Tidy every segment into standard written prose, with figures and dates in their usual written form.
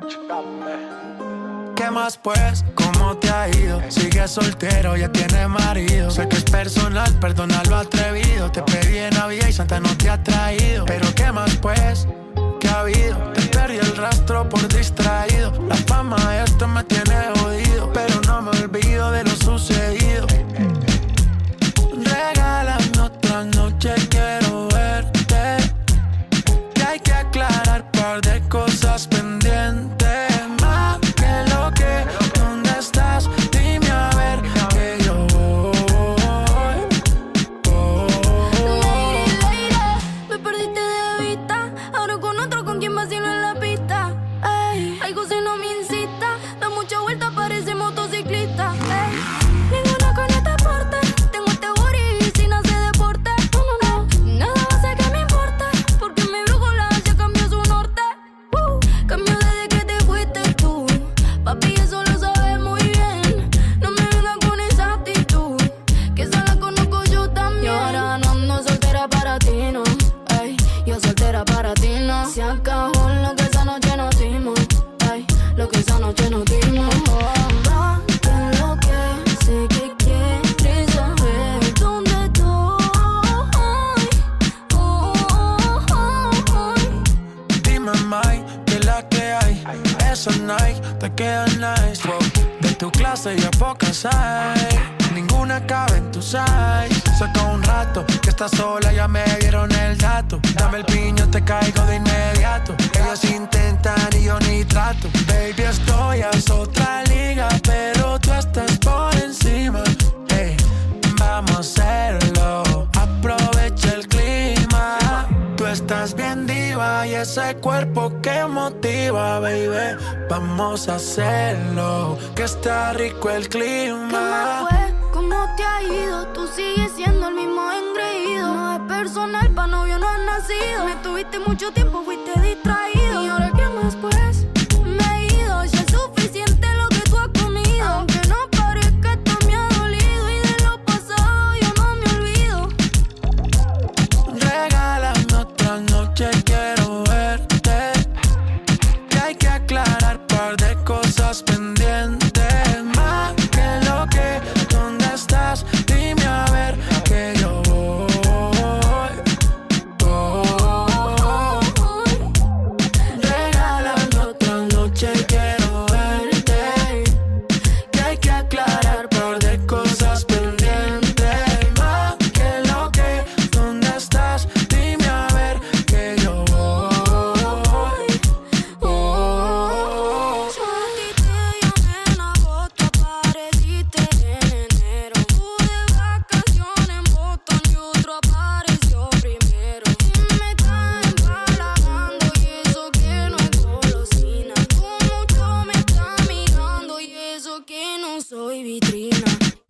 ¿Qué más pues? ¿Cómo te ha ido? Sigues soltero, ya tienes marido. Sé que es personal, perdona lo atrevido. Te pedí en Navidad y Santa no te ha traído. Pero ¿qué más pues? ¿Qué ha habido? Te perdí el rastro por distraído. La fama de esto me tiene jodido, pero no me olvido de lo sucedido. Regálame otra noche, quiero verte. Que hay que aclarar par de cosas pendientes. Más que lo que, ¿dónde estás? Dime a ver que yo voy. Me perdiste de vista. Ahora con otro, con quien vacilo en la pista. Ey, algo si no me incita. Da mucha vuelta, parece motociclista. Ey, ninguna con este porte. Tengo este booty sin hacer deporte. No, no, no, nada va a ser que me importe. Porque mi brújula ya cambió su norte. Cambió desde que te fuiste tú. Papi, eso lo sabes muy bien. No me vengas con esa actitud, que esa la conozco yo también. Y ahora no ando soltera para ti, no. Ey, yo soltera para ti, no. Se acabó lo que esa noche nos dimos. Ey, lo que esa noche nos dimos. Va, que lo que sé que quieres saber dónde estoy. Dime, Mike, que es la que hay. Esa Nike te queda nice. Wow. De tu clase ya pocas hay. Ninguna cabe en tu size. Saca un rato que estás sola, ya me dieron el dato. Dame el piño, te caigo de inmediato. Ellos intentan y yo ni trato. Baby, estoy a otra liga, pero tú estás por encima. Hey, vamos a hacerlo. Aprovecha el clima. Tú estás bien diva y ese cuerpo que motiva, baby. Vamos a hacerlo, que está rico el ¿Qué más clima. fue? ¿Cómo te ha ido? Tú sigues siendo el mismo engreído. No es personal, pa' novio no has nacido. Me tuviste mucho tiempo, fuiste distraído. ¿Y ahora qué más pues? Me he ido, ya es suficiente lo que tú has comido. Aunque no parezca, esto me ha dolido. Y de lo pasado yo no me olvido. Regálame otra noche, quiero verte. Que hay que aclarar par de cosas pendientes. Más que lo que, ¿dónde estás? Dime a ver que yo voy. Regálame otra noche, quiero verte. Que hay que aclarar par de cosas pendientes. Más que lo que, ¿dónde estás? Dime a ver que yo voy. Yo a ti te llamé en agosto, apareciste en enero. Tú de vacaciones en Boston y otro apareció primero. Y me estás empalagando y eso que no es golosina. Tú mucho me estás mirando y eso que no soy vitrina.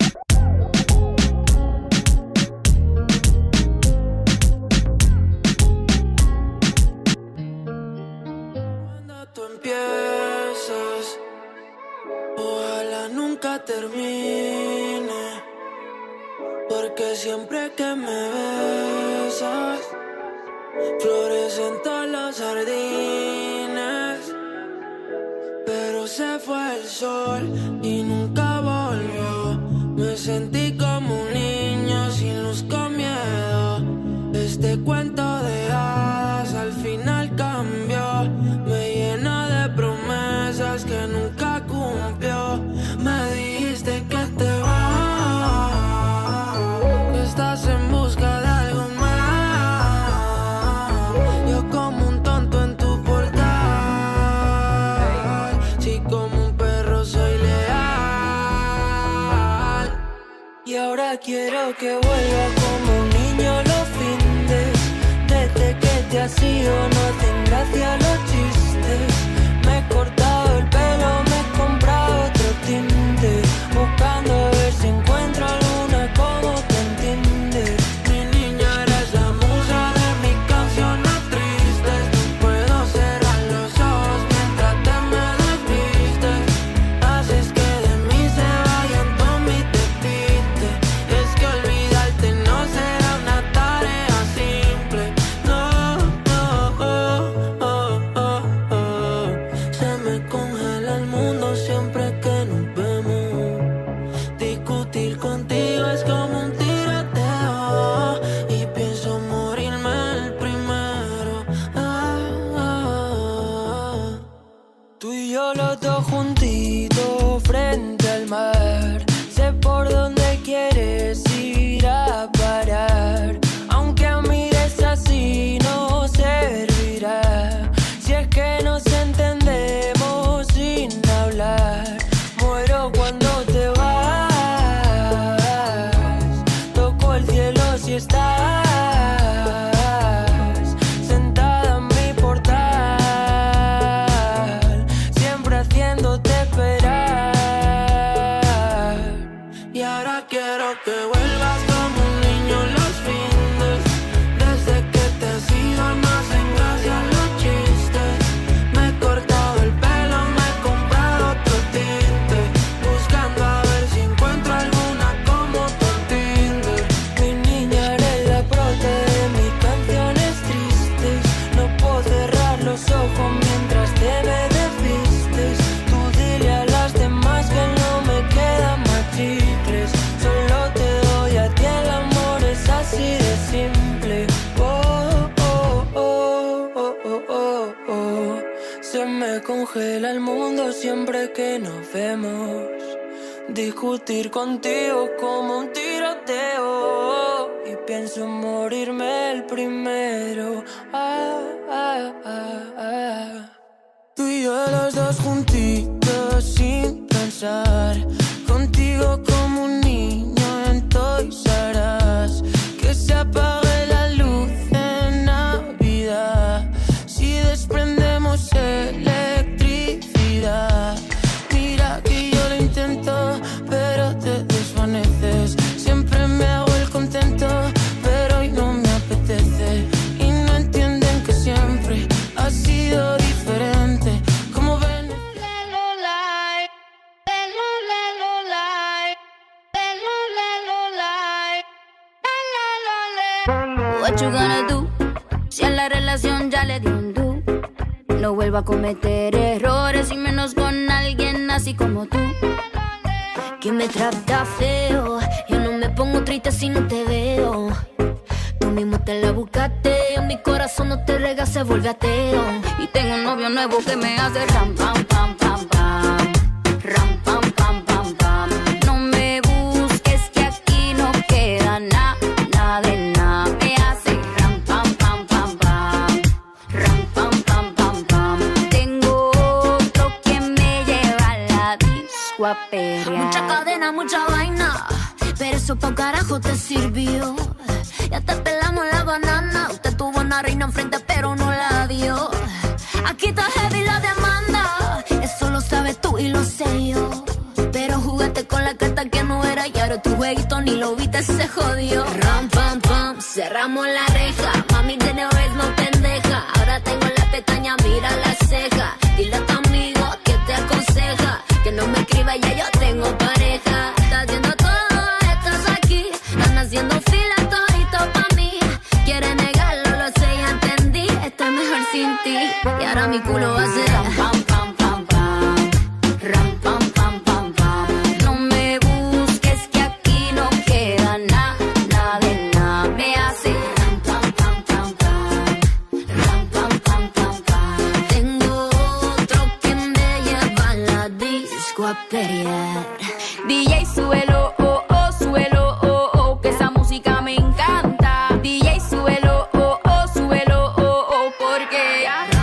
Cuando tú empiezas, ojalá nunca termine, porque siempre que me besas, florecen todos los jardines. Pero se fue el sol y nunca volvió. Me sentí como un niño sin luz, con miedo. Este cuento de hadas al final cambió. Me llena de promesas que nunca cumplió. Me dijiste que te vas, que estás en busca de algo más. Yo como un tonto en tu portal. Sí, como un perro soy leal. Y ahora quiero que vuelva como un niño los findes. Desde que te has ido no hacen gracia los chistes. Me he cortado el pelo, me he comprado otro tinte, buscando a ver si encuentro alguna como te entiende. Mi niña, eres la musa de mis canciones tristes. Puedo cerrar los ojos mientras te me desvistes. Haces que de mí se vayan todos mis despistes. Es que olvidarte no será siempre que nos vemos. Discutir contigo como un tiroteo. Y pienso en morirme el primero. Tú y yo los dos juntitos sin pensar. Contigo como un niño en Toys R Us. Que se apague la luz en Navidad. Si desprendemos electricidad. Mira que yo lo intento, pero te desvaneces. Siempre me hago el contento, pero hoy no me apetece. Y no entienden que siempre ha sido diferente. Como ven. What you gonna do? Si a la relación ya le dio un do. No vuelva a cometer errores y menos con alguien así como tú. Que me trata feo. Yo no me pongo triste si no te veo. Tú mismo te la buscaste. Mi corazón no te rega, se vuelve ateo. Y tengo un novio nuevo que me hace ram, pam, pam, pam, pam. Ram, pam, pam, pam, pam. No me busques que aquí no queda nada, nada de nada. Me hace ram, pam, pam, pam, pam. Ram, pam, pam, pam, pam. Tengo otro que me lleva a la disco a pelear. Mucha cadena, mucha vaina, pero eso pa' carajo te sirvió. Ya te pelamos la banana. Usted tuvo una reina enfrente pero no la dio. Aquí está heavy la demanda. Eso lo sabes tú y lo sé yo. Pero jugaste con la carta que no era. Y ahora tu jueguito ni lo viste, se jodió. Ram, pam, pam, cerramos la reja. Mami de no es no pendeja. Ahora tengo la pestaña, mira la ceja. Dile a tu amigo que te aconseja que no me escriba, ya yo tengo pareja. Estás haciendo todo, estás aquí. Están haciendo fila todito pa' mí. Quiere negarlo, lo sé, ya entendí. Estoy mejor sin ti. Y ahora mi culo va a ser ram, pam, pam, pam, pam. Ram, pam, pam, pam, pam. No me busques que aquí no queda nada, nada de nada. Me hace ram, pam, pam, pam, pam. Ram, pam, pam, pam, pam. Tengo otro que me lleva a la disco a pelear. DJ, súbelo, oh, oh, súbelo, oh, oh, que esa música me encanta. DJ, súbelo, oh, oh, súbelo, oh, oh, porque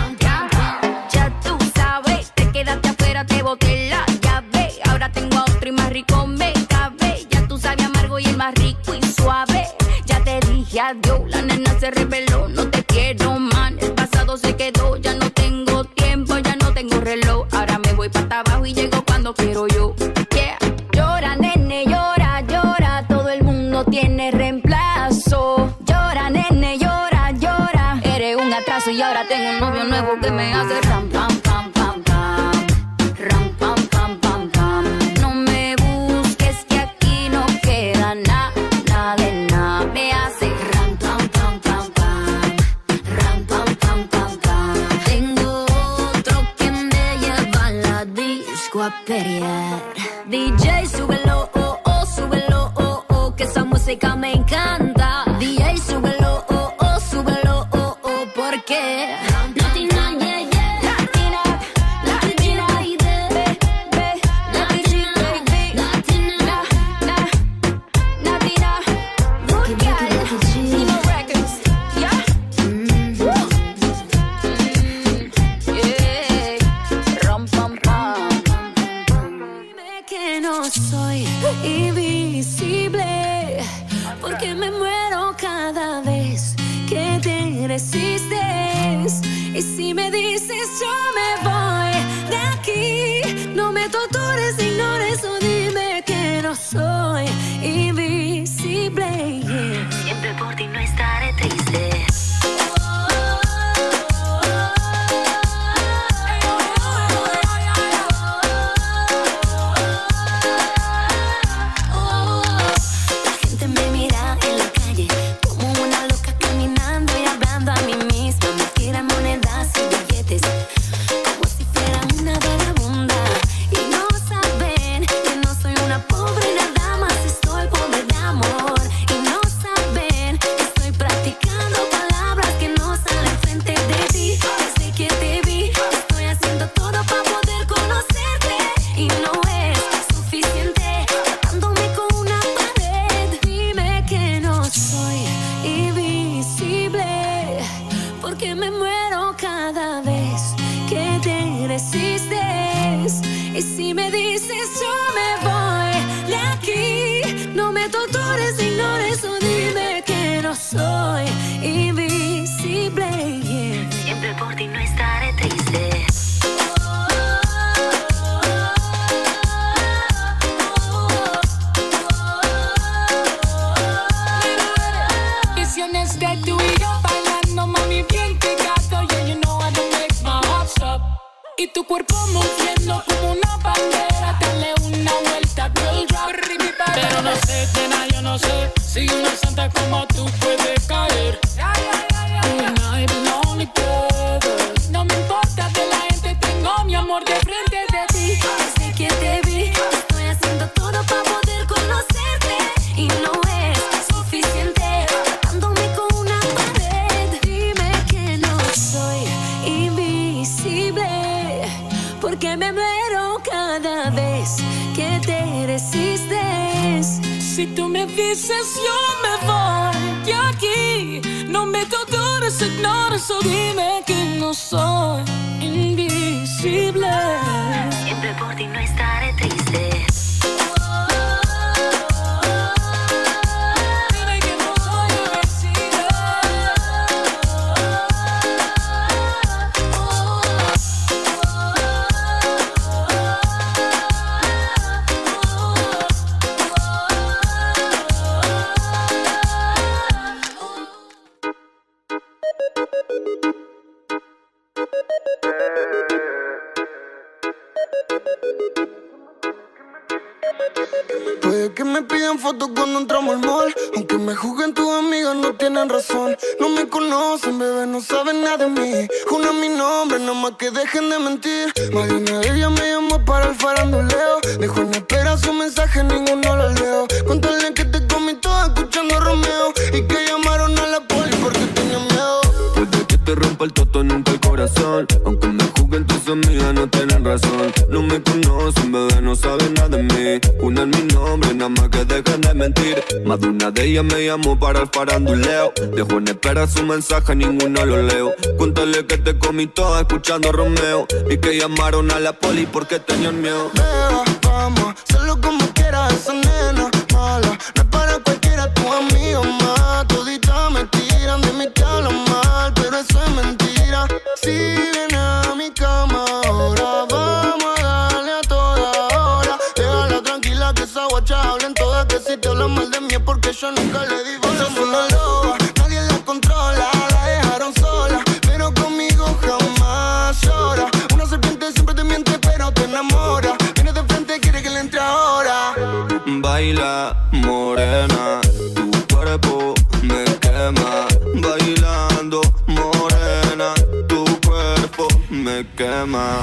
ya tú sabes, te quedaste afuera, te boté la llave. Ahora tengo a otro y más rico me cabe. Ya tú sabes amargo y el más rico y suave. Ya te dije adiós, la nena se rebeló. No te quiero, man, el pasado se quedó. Ya no tengo tiempo, ya no tengo reloj. Ahora me voy para abajo y llego cuando quiero yo. Yeah. Llora, nene, llora, llora. Todo el mundo tiene reemplazo. Llora, nene, llora, llora. Eres un atraso y ahora tengo un novio nuevo que me hace ram, pam, pam, pam, pam. Ram, pam, pam, pam, pam. No me busques que aquí no queda nada, nada de nada. Me hace ram, pam, pam, pam, pam. Ram, pam, pam, pam, pam. Tengo otro que me lleva a la disco a pelear. DJ, súbelo, oh, oh, súbelo, oh, oh, que esa música me encanta. DJ, súbelo, oh, oh, súbelo, oh, oh, porque Latina, yeah, yeah. Latina, Latina, baby, Latina, baby, Latina, Latina, good guy, Timo Records, yeah. Yeah, ram, pam, pam. Dime que no soy invisible, porque me muero cada vez que te resistes. Y si me dices yo me voy de aquí, no me tortures, ignores o dime que no soy invisible, yeah. Siempre por ti no estaré triste. La gente me mira en la calle como una loca caminando y hablando a mí misma. Me tiran monedas y billetes porque me muero cada vez que te resistes. Y si me dices yo me voy de aquí, no me tortures, ignores o dime que no soy invisible. Siempre por ti no estaré triste. Visiones de tú y yo bailando, mami, bien pegado. Yeah, you know I don't make my heart stop. Y tu cuerpo moviendo como una bandera. Dale una vuelta, girl, drop. Pero no sé, nena, yo no sé si una santa como tú puede caer. And I'm lonely, brother. No me importa de la gente, tengo mi amor de frente de ti. Desde que te vi, estoy haciendo todo para poder conocerte. Y no es suficiente, tratándome con una pared. Dime que no soy invisible, porque me muero cada vez que te resistes. Si tú me dices yo me voy de aquí, no me tortures, ignores o dime que no soy invisible. Siempre por ti no estaré triste. Dime que no soy invisible. Puede que me pidan fotos cuando entramos al mall, aunque me juzguen tus amigas no tienen razón. No me conocen, bebé, no saben nada de mí. Juna mi nombre, nada más que dejen de mentir. Más de una de ellas me llamó para el faranduleo. Dejó en espera su mensaje, ninguno lo leo. Contale que te comí toda escuchando a Romeo y que llamaron a la poli porque tenía miedo. Puede que te rompa el toto, nunca el corazón. Aunque me juzguen tus amigas no tienen razón. No me conocen, bebé, no saben nada de mí. Una mi nombre, nada más que dejen de mentir. Más de una de ellas me llamó para el faranduleo. Dejó en espera su mensaje, ninguno lo leo. Cuéntale que te comí toda escuchando a Romeo y que llamaron a la poli porque tenían miedo. Beba, vamos, hazlo como quieras, esa nena mala. No es para cualquiera, tu amigo más. Toditas me tiran, de mí te hablan mal, pero eso es mentira. Si viene a mi cama ahora, vamos a darle a toda hora. Déjala tranquila que esa guacha hablen todas, que si te hablan mal de mí es porque yo nunca le di bola. Es una loba, nadie la controla, la dejaron sola, pero conmigo jamás llora. Una serpiente siempre te miente, pero te enamora. Viene de frente, quiere que le entre ahora. Baila, morena, tu cuerpo me quema. Bailando, morena, tu cuerpo me quema.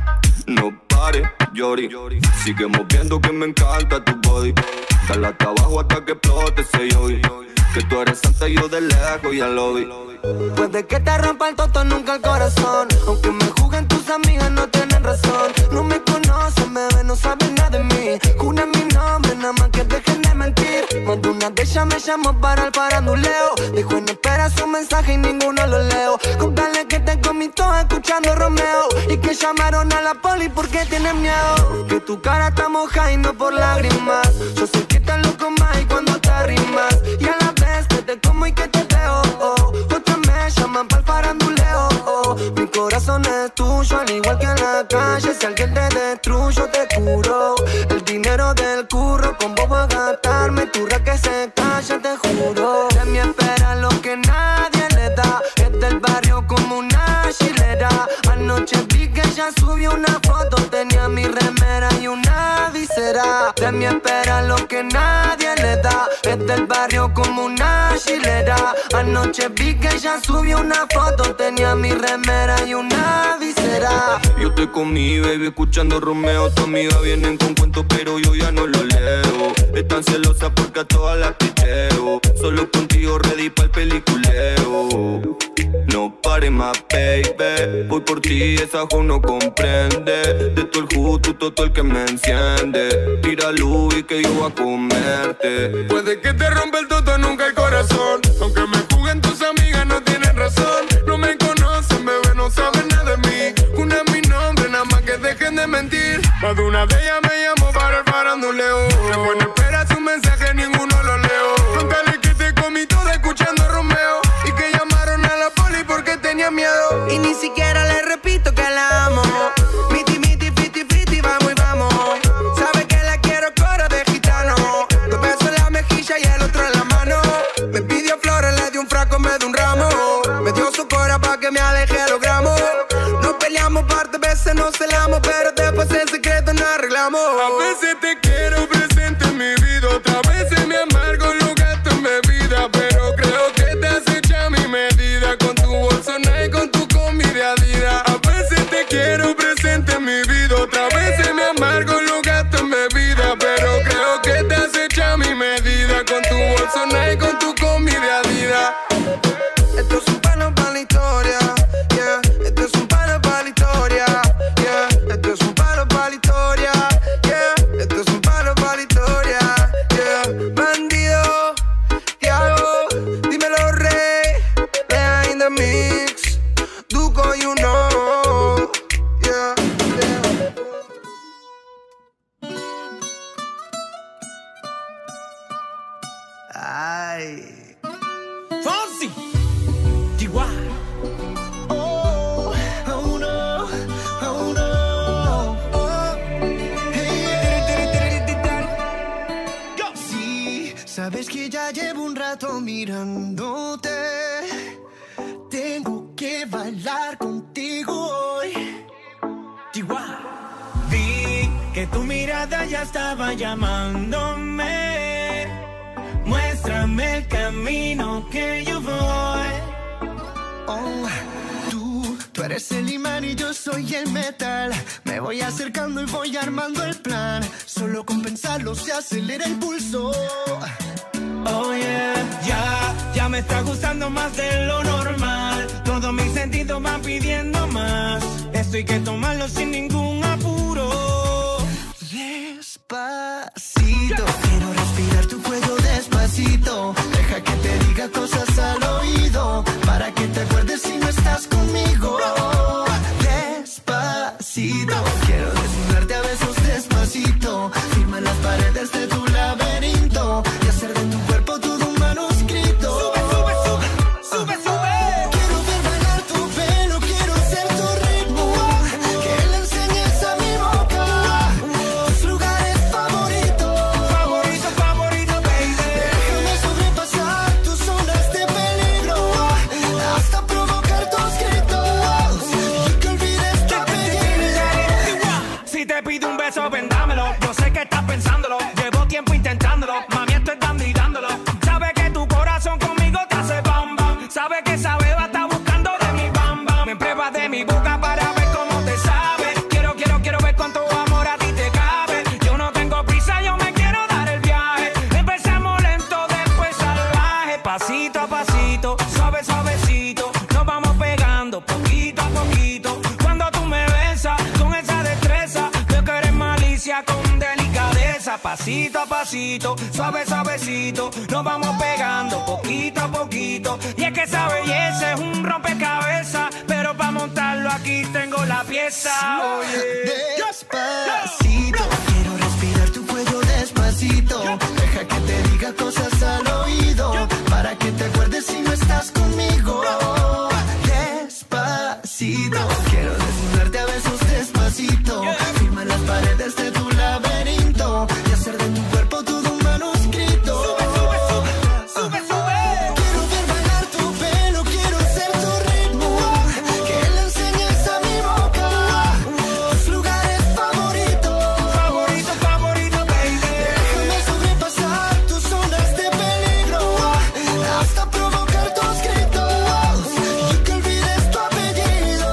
No pares, Yori, sigue moviendo que me encanta tu body. Dale hasta abajo hasta que explote ese yogi. Que tú eres santa y yo de lejos ya lo vi. Puede que te rompa el toto, nunca el corazón. Aunque me juzguen tus amigas no tienen razón. No me conocen, bebé, no saben nada de mí. Juna mi nombre, nada más que dejen de mentir. Más de una de ellas me llamó para el faranduleo. Dijo en espera su mensaje y ninguno lo leo. Contale que te comí toda escuchando a Romeo y que llamaron a la poli porque tienen miedo. Que tu cara está mojada y no por lágrimas. Yo sé que estás loco más y cuando te arrimas. Y a la vez que te como y que te veo, otras me llaman pa'l faranduleo, Mi corazón es tuyo, al igual que en la calle. Si alguien te destruyo, te curo. El dinero del curro, con vos voy a gastarme. Tu que se calla, te juro. De mí espera lo que nadie le da. Es del barrio como una chilera. Anoche vi que ella subió una foto. Tenía mi remera y una visera. De mí espera lo que nadie le da. Es del barrio como una chilera. Anoche vi que ella subió una foto. Tenía mi remera y una visera. Yo estoy con mi baby escuchando Romeo. Tu amiga vienen con cuentos pero yo ya no lo leo. Están celosas porque a todas las piteo. Solo contigo ready pa'l peliculeo. No pares más, baby. Voy por ti, esa jo no comprende. De todo el justo, todo el que me enciende. Tira luz y que yo voy a comerte. Puede que te rompa el toto, nunca el corazón. Aunque me juzguen tus amigas no tienen razón. No me conocen, y ni siquiera le repito que la amo. Miti, miti, fiti, fiti, vamos y vamos. Sabe que la quiero coro de gitano. 2 besos en la mejilla y el otro en la mano. Me pidió flores, le di un frasco en vez de un ramo. Me dio su cora pa' que me aleje de los gramos. Nos peleamos par de veces, nos celamos, pero después en secreto nos arreglamos. A veces te quiero presente en mi vida, otra veces me amargo, lo gasto en bebida, pero creo que te has hecho a mi medida, con tu bolso Nike, con tu combi de Adidas. A veces te quiero presente en mi vida, otra veces me amargo, lo gasto en bebida, pero creo que te has hecho a mi medida, con tu bolso Nike, con tu combi de Adidas. Esto es un palo para la historia, yeah. Esto es un palo para la historia, yeah. Esto es un palo para la historia, yeah. Esto es un palo para la historia, yeah. Bandido, Thiago, dímelo rey, Lea in the mix, Duco you know, yeah, yeah. Ay. Fonsi, Chihuahua. Oh, oh no, oh no, oh. Hey. Sí, sabes que ya llevo un rato mirándote. Tengo que bailar contigo hoy. Chihuahua. Vi que tu mirada ya estaba llamándome. Muéstrame el camino que yo voy. Oh, tú eres el imán y yo soy el metal. Me voy acercando y voy armando el plan. Solo con pensarlo se acelera el pulso. Oh yeah, ya me está gustando más de lo normal. Todos mis sentidos van pidiendo más. Esto hay que tomarlo sin ningún apuro. Despacito, quiero respirar tu cuello despacito. Deja que te diga cosas al oído, para que te acuerdes si no estás conmigo. Despacito, quiero desnudarte a besos despacito. Firma en las paredes de tu laberinto y hacer de tu cuerpo todo un manuscrito. Sube, sube, sube, sube, sube. Quiero ver bailar tu pelo, quiero ser tu ritmo. Que le enseñes a mi boca tus lugares favoritos. Favorito, favorito, baby. Déjame sobrepasar tus zonas de peligro, hasta provocar tus gritos y que olvides tu apellido. Si te pido un beso, vendámelo. Yo sé que estás pensándolo. Llevo tiempo intentándolo. Mami, estoy dando y dándolo. Sabe que tu corazón conmigo te hace bam bam. Sabe que esa beba está buscando de mi bam bam. Me pruebas de mi boca para ver cómo te sabe. Quiero ver cuánto amor a ti te cabe. Yo no tengo prisa, yo me quiero dar el viaje. Empezamos lento, después salvaje. Pasito a pasito, suave, suavecito. Nos vamos pegando poquito a poquito. Cuando tú me besas con esa destreza, veo que eres malicia con delicadeza. Pasito a pasito, suave, suavecito. Nos vamos pegando poquito a poquito. Y es que esa belleza es un rompecabezas, pero para montarlo aquí tengo la pieza. Despacito, quiero respirar tu cuello despacito. Deja que te diga cosas al oído, para que te acuerdes si no estás conmigo. Despacito, quiero desnudarte a besos despacito. Firma en las paredes de tu laberinto y hacer de tu cuerpo todo un manuscrito. Sube, sube, sube, sube, sube. Quiero ver bailar tu pelo, quiero ser tu ritmo. Que le enseñes a mi boca tus lugares favoritos. Favorito, favorito, baby. Déjame sobrepasar tus zonas de peligro, hasta provocar tus gritos y que olvides tu apellido.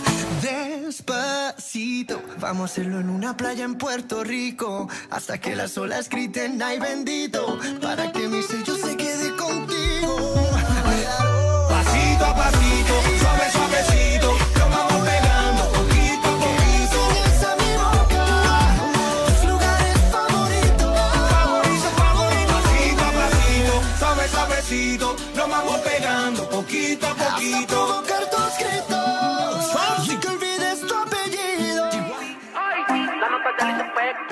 Despacito, vamos a hacerlo en una playa en Puerto Rico, hasta que las olas griten ay bendito, para que mi sello se quede contigo. Pasito a pasito, suave, suavecito. Nos vamos pegando poquito a poquito. Enseñas a mi boca tus lugares favoritos. Favorito, favorito. Pasito a pasito, suave, suavecito. Nos vamos pegando poquito a Hasta poquito. provocar tus gritos y que olvides tu apellido. La nota del efecto.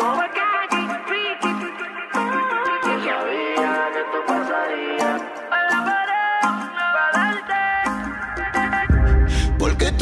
Yo sabía que esto pasaría. Porque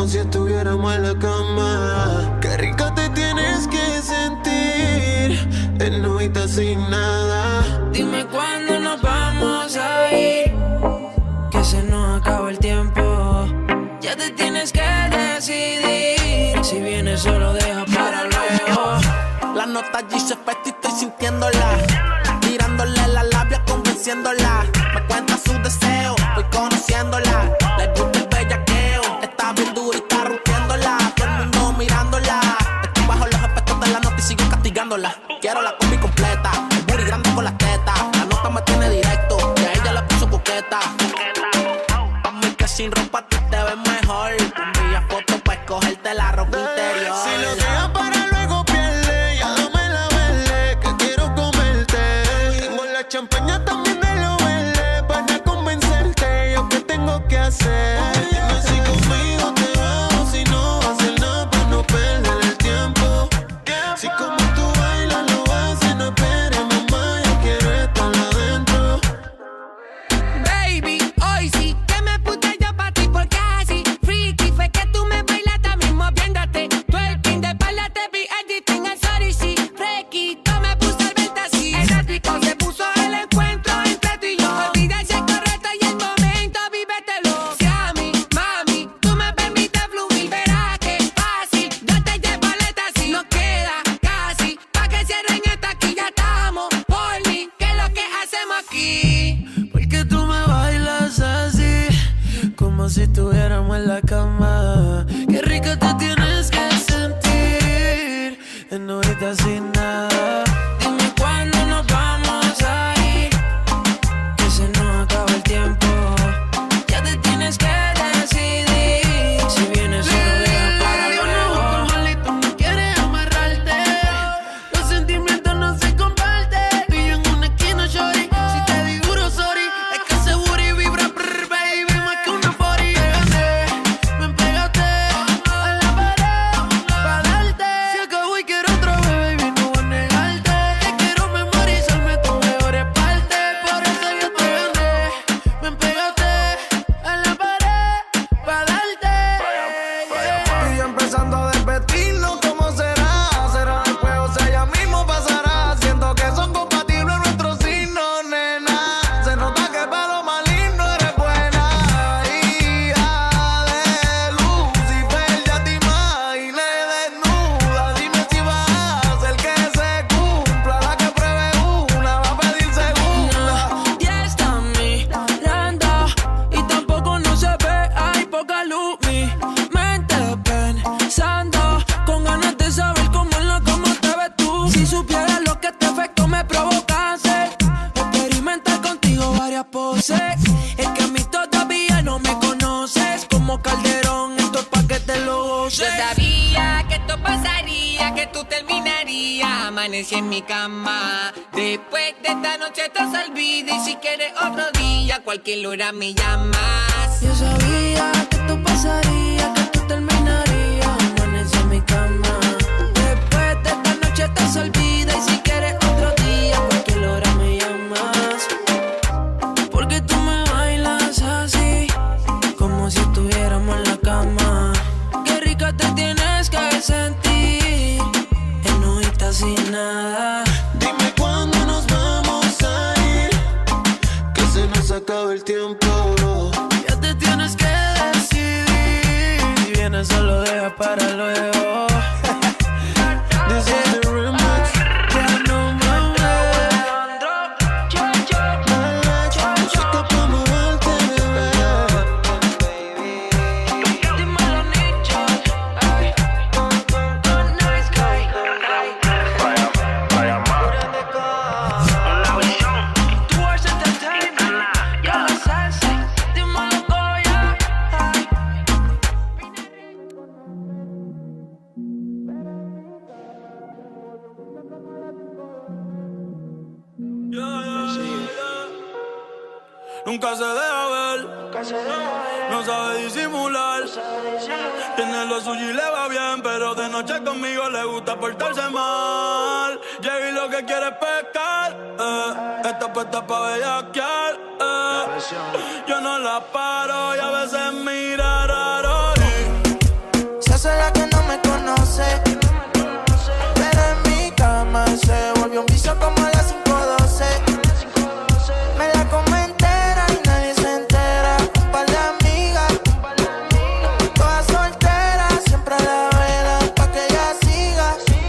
como si estuviéramos en la cama. Qué rico te tienes que sentir en novita sin nada. Dime cuándo nos vamos a ir, que se nos acaba el tiempo. Ya te tienes que decidir, si vienes solo deja para luego. La nota allí se festa y estoy sintiéndola, tirándole la labia, convenciéndola. Me cuenta sus deseos, voy conociéndola. Le gusta el bellaqueo, está bien dura y está rompiéndola. Todo el mundo mirándola, estoy bajo los efectos de la nota y sigo castigándola. Quiero la combi completa, el booty grande con las tetas. La nota me tiene directo, y a ella la puso coqueta. Pa' mí que sin ropa tú te ves mejor. Envía fotos pa' escogerte la ropa interior. Si lo dejas para luego pierde, ya dame la verde, que quiero comerte. Tengo la champaña también de lo verde, para convencerte. Yo qué tengo que hacer. Dime si conmigo te vas, si no vas a hacer nada para no perder el tiempo. Si como tú bailas lo haces, no esperes mamá, yo quiero estar adentro. Baby, hoy sí que me puse yo pa' ti porque así freaky fue que tú me bailaste mismo moviéndote. Twerking de espalda te vi editing el sorry sí. Fresquito me puse al verte así. Eléctrico se puso el encuentro entre tú y yo. Olvida ese correcto y el momento, vívetelo. Si a mí, mami, tú me permites fluir, verás que fácil. Yo te llevo aleta así. No queda casi pa' que cierren esta aquí. Ya estamos por mí, que es lo que hacemos aquí. Porque tú me bailas así, como si estuviéramos en la cama. Qué rico te tienes que sentir en novita sin nada. Dime cuándo nos vamos a ir, que se nos acaba el tiempo. Ya te tienes que decidir, si vienes solo deja para luego. Malito no quieres amarrarte, los sentimientos no se comparten. Tú y yo en una esquina, shorty, si te digo duro, sorry, es que ese booty vibra, brr, baby, más que una party. Llegaste, me pegaste a la pared pa' darte. Se acabó y quiero otro baby, no voy a negarte. Te quiero memorizarme tus mejores partes, por eso yo te gané. Me pegaste a la pared pa' darte. Y yo empezando a desvestirnos, ¿cómo será? Será después o sea ya mismo pasará. Siento que son compatibles nuestros signos, nena. Se nota que para lo maligno eres buena. Hija de Lucifer, ya te imaginé desnuda. Dime si vas a hacer que se cumpla. La que pruebe una va a pedir segunda. Ya está mirando y tampoco no se ve, hay poca luz. Mi mente pensando, con ganas de saber cómo es lo como te ves tú. Si supieras lo que este efecto me provocaste, experimentar contigo varias poses. Es que a mí todavía no me conoces, como Calderón, esto es pa' que te lo goces. Yo sabía que esto pasaría, que tú terminarías. Amanecí en mi cama. Después de esta noche te olvida. Y si quieres otro día, cualquier hora me llamas. Yo sabía que esto pasaría, que tú terminarías. Amanecí en mi cama. Después de esta noche te olvida. Y si quieres otro día, cualquier hora me llamas. Porque tú me bailas así, como si estuviéramos en la cama. Qué rica te tienes que sentir en novita sin nada. Dime cuándo nos vamos a ir, que se nos acaba el tiempo. Ya te tienes que decidir, si vienes solo deja para luego. This is the remix. Ya no mames. Música pa' moverte, bebé. Dímelo, nicho. Ay. Nice guy. Towards entertainment. Ya lo sabes. Dímelo, Goya. Ay. Nunca se deja ver, no sabe disimular. Tiene lo suyo y le va bien, pero de noche conmigo le gusta portarse mal. Llegué y lo que quiere es pescar, está puesta pa' bellaquear, Yo no la paro y a veces mira raro. conoce. Pero en mi cama se volvió un vicio como a las 5:12. Me la come entera y nadie se entera. Un par de amigas, todas solteras, siempre a la vela pa' que ella siga.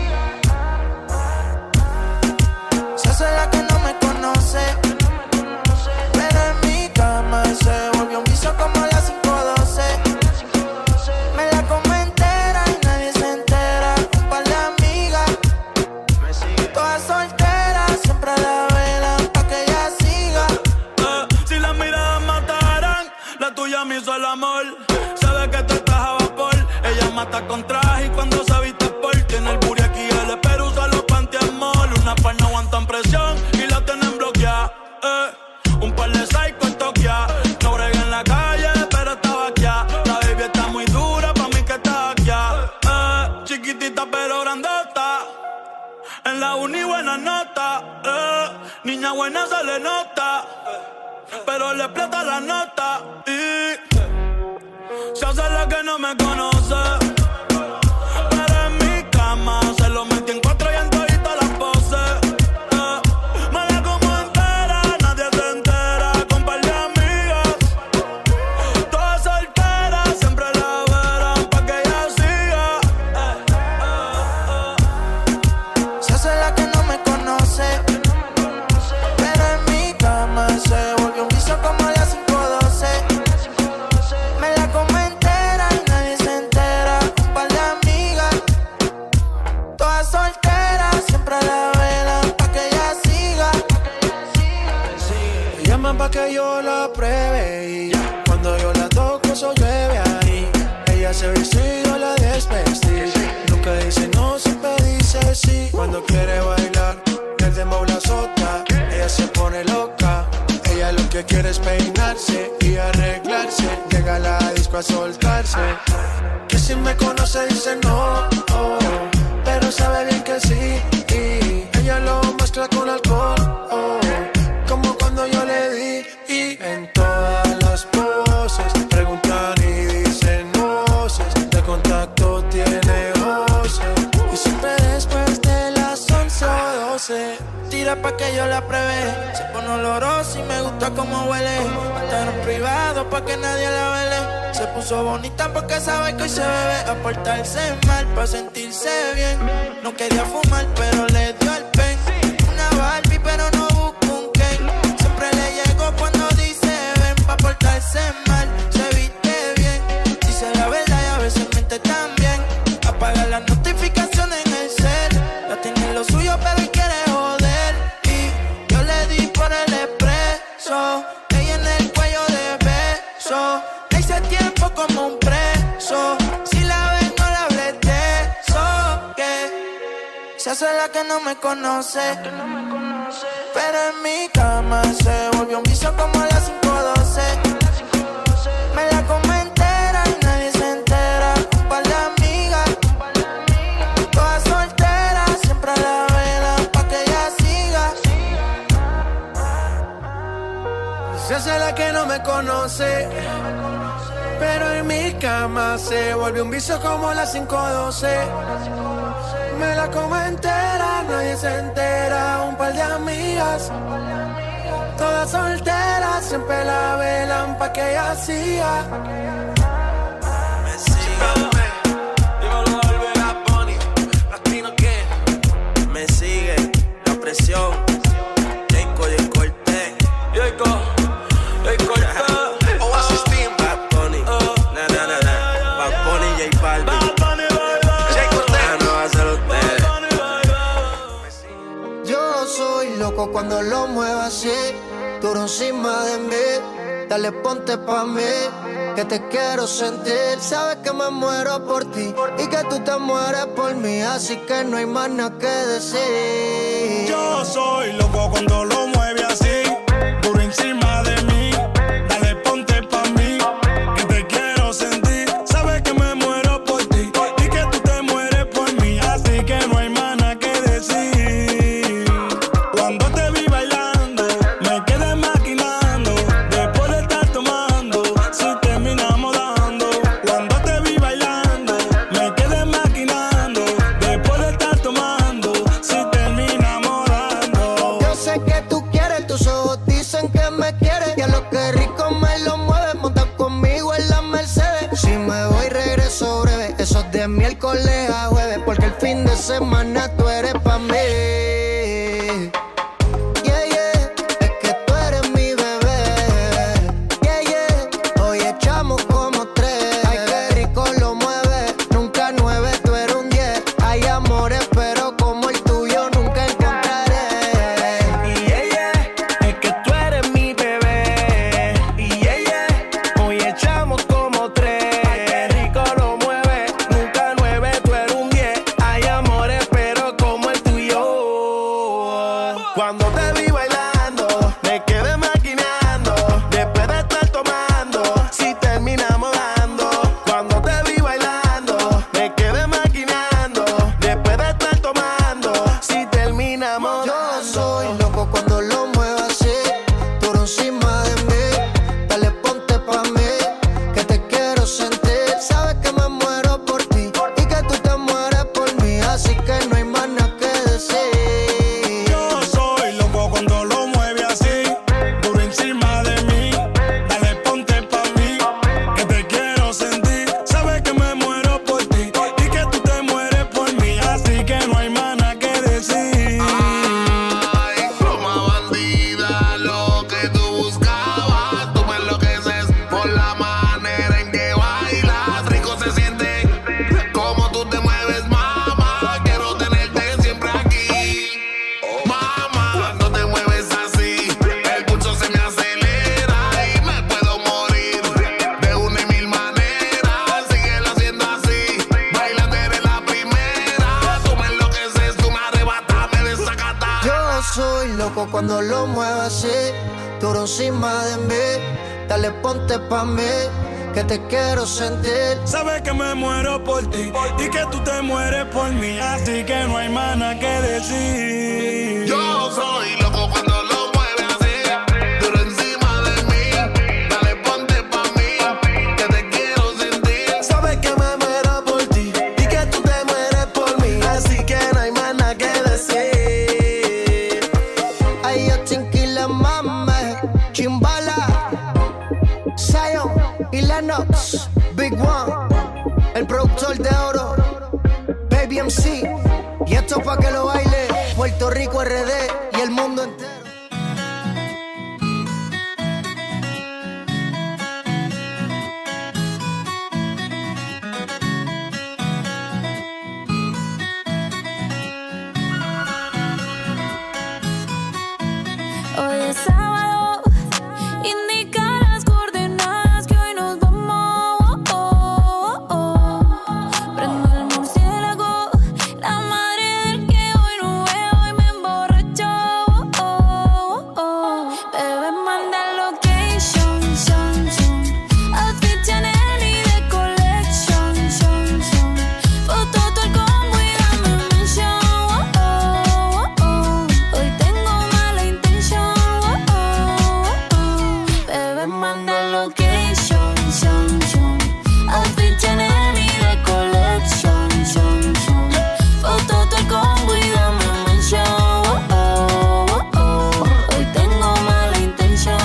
Se hace la que no me conoce. Pero en mi cama se volvió un vicio como a las 5:12. Me la come entera y nadie se entera. Un par de amigas, todas solteras, siempre a la vela pa' que ella siga. Si las miradas mataran, la tuya me hizo el amor. Sabe que tú estás a vapor. Ella mata con traje y cuando se viste por tiene el booty aquí, el espero usa los panty en mall. Una par no aguantan presión y la tienen bloqueada. Un par de psycho en Tokia. No brega en la calle, pero estaba aquí. La baby está muy dura, pa' mí que está aquí. Chiquitita pero grandota. En la uni buena nota. Niña buena se le nota. Pero le explota la nota. Y se hace la que no me conoce. Pero en mi cama se lo metí en 4 y en todita las poses. Me la como entera, nadie se entera. Con par de amigas, todas solteras, siempre la verán pa' que ella siga. Se hace la que no me conoce. Pero en mi cama se volvió un vicio como a las 5:12. Me la come entera y nadie se entera. Un par de amigas, todas solteras, siempre a la vela pa' que ella siga. Me llaman pa' que yo la pruebe y cuando yo la toco eso llueve ahí. Ella se viste y yo la desvestí. Nunca dice no, siempre dice sí. Cuando quiere bailar, el dembow la azota. Ella se pone loca. Ella lo que quiere es peinarse y arreglarse. Llega a la disco a soltarse. Que si me conoce dice no, oh, pero sabe bien que sí. Y ella lo mezcla con alcohol, oh, como cuando yo le di. Y en todas las poses preguntan y dicen voces. De contacto tiene voces. Y siempre después de las 11 o 12 tira pa' que yo la pruebe. Se pone olorosa y me gusta como huele. Hasta en privado pa' que nadie la vele. Se puso bonita porque sabe que hoy se bebe. A portarse mal pa' sentirse bien. No quería fumar pero le dio el pen. Una Barbie pero no busco un Ken. Siempre le llego cuando dice ven. Pa' portarse mal, se viste bien. Dice la verdad y a veces miente también. Apaga las notificaciones en el cel. La tiene en lo suyo pero y quiere joder. Y yo le di por el expreso. Ella en el cuello de beso. Le hice tiempo como un preso. Si la ven no la hables de eso. Que se hace la que no me conoce. Pero en mi cama se volvió un vicio como a las 5:12. Me la come entera y nadie se entera. Un par de amigas, todas solteras, siempre a la vela pa' que ella siga. Se hace la que no me conoce. Pero en mi cama se volvió un vicio como a las 5:12. Me la como entera, nadie se entera. Un par de amigas, todas solteras, siempre la velan pa' que ella siga. Me sigue. Dímelo, volver a Bonnie. Latino que me sigue. La presión. Jayco y el Cortez. Jayco Cortez. Oasis Team. Bad Bunny. Bad Bunny, J Balvin. Jayco Cortez. No va a ser usted. Yo soy loco cuando lo muevo así, duro encima de mí. Dale, ponte pa' mí, que te quiero sentir. Sabes que me muero por ti y que tú te mueres por mí, así que no hay más nada que decir. Yo soy loco cuando lo mueve así, duro encima de mí. Dale, ponte pa' mí, que te quiero sentir. Sabes que me muero por ti y que tú te mueres por mí, así que no hay más nada que decir. Cuando te vi bailando, me quedé maquinando. Después de estar tomando, si terminamos dando. Cuando te vi bailando, me quedé maquinando. de semana tú eres pa' mí. Cuando lo muevas así, duro encima de mí. Dale, ponte pa' mí, que te quiero sentir. Sabes que me muero por ti y que tú te mueres por mí, así que no hay más nada que decir. Yo soy loco cuando lo mueves así, duro encima de mí. Dale, ponte pa' mí, que te quiero sentir. Sabes que me muero por ti y que tú te mueres por mí, así que no hay más nada que decir. Big One, el productor de oro, Baby MC. Y esto pa' que lo baile Puerto Rico, RD y el mundo entero. Hoy es sábado, indica las coordenadas que hoy nos vamos. Prendo el murciélago, la madre del que hoy no veo y me emborrachó. Bebé, manda location, son, son. Outfit Chanel y de collection, son, son. Foto todo el combo y dame mention. Hoy tengo mala intención. Bebé, manda location, son, son. Outfit Chanel y de collection, son, son. Foto todo el combo y dame mention. Hoy tengo mala intención.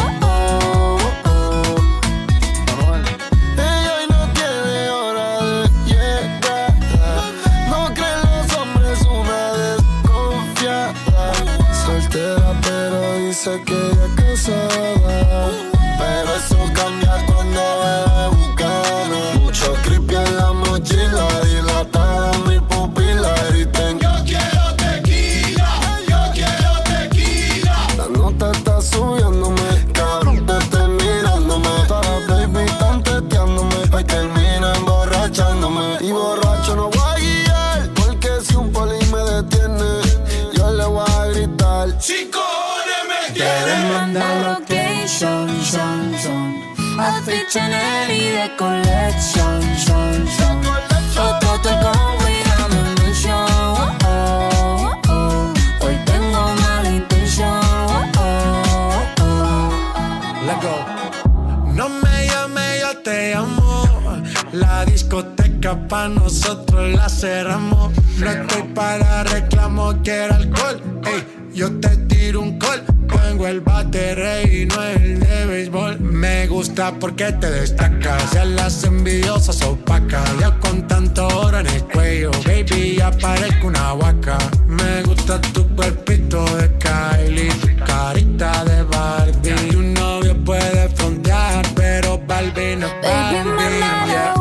Ella hoy no tiene hora de llegada. No creen los hombres una desconfiada. Soltera pero dice que ella es casada. Pero eso cambia cuando bebe Bucana. Mucho creepy en la mochila, dilatada mi pupila. Griten, yo quiero tequila, yo quiero tequila. La nota está subiéndome, cabrón, te estoy mirándome. Todas las baby están teteándome, ay, termina emborrachándome. Y borracho no voy a guiar, porque si un poli me detiene, yo le voy a gritar. Si cojones me Bebé, manda location, son, son. Outfit Chanel y de collection, son, son. Foto todo el combo y dame mention. Hoy tengo mala intención. Let go. No me llames, yo te amo. La discoteca pa' nosotros la cerramos. No estoy para reclamo, quiero alcohol. Ey, yo te tiro un call. Tengo el bate rey y no el de béisbol. Me gusta porque te destacas. Ya las envidiosas opacas. Ya con tanto oro en el cuello, baby, ya parezco una huaca. Me gusta tu cuerpito de Kylie, tu carita de Barbie. Tu novio puede frontear, pero Barbie no es Barbie. Yeah.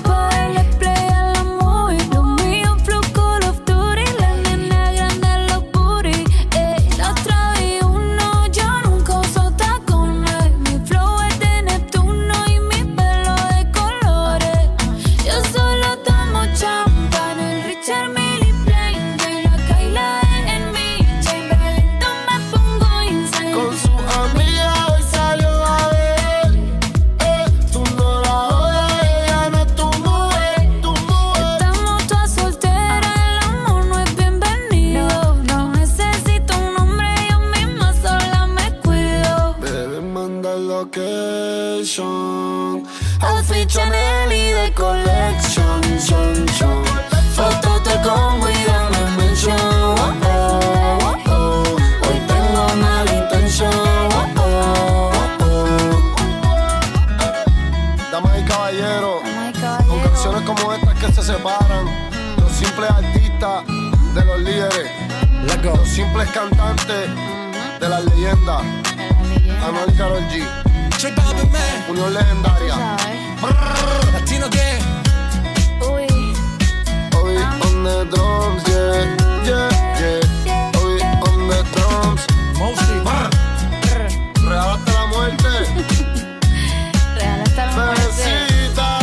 Outfit Chanel y de collection, fotos te como y dame mention. Hoy tengo mala intención. Damas y caballeros, con canciones como estas que se separan los simples artistas de los líderes, los simples cantantes de las leyendas. Anuel y Karol G, unión legendaria. Latino que Obi on the drums, yeah, yeah, yeah. Obi on the drums. Mostly. Real hasta la muerte. Real hasta la muerte. Bebecita.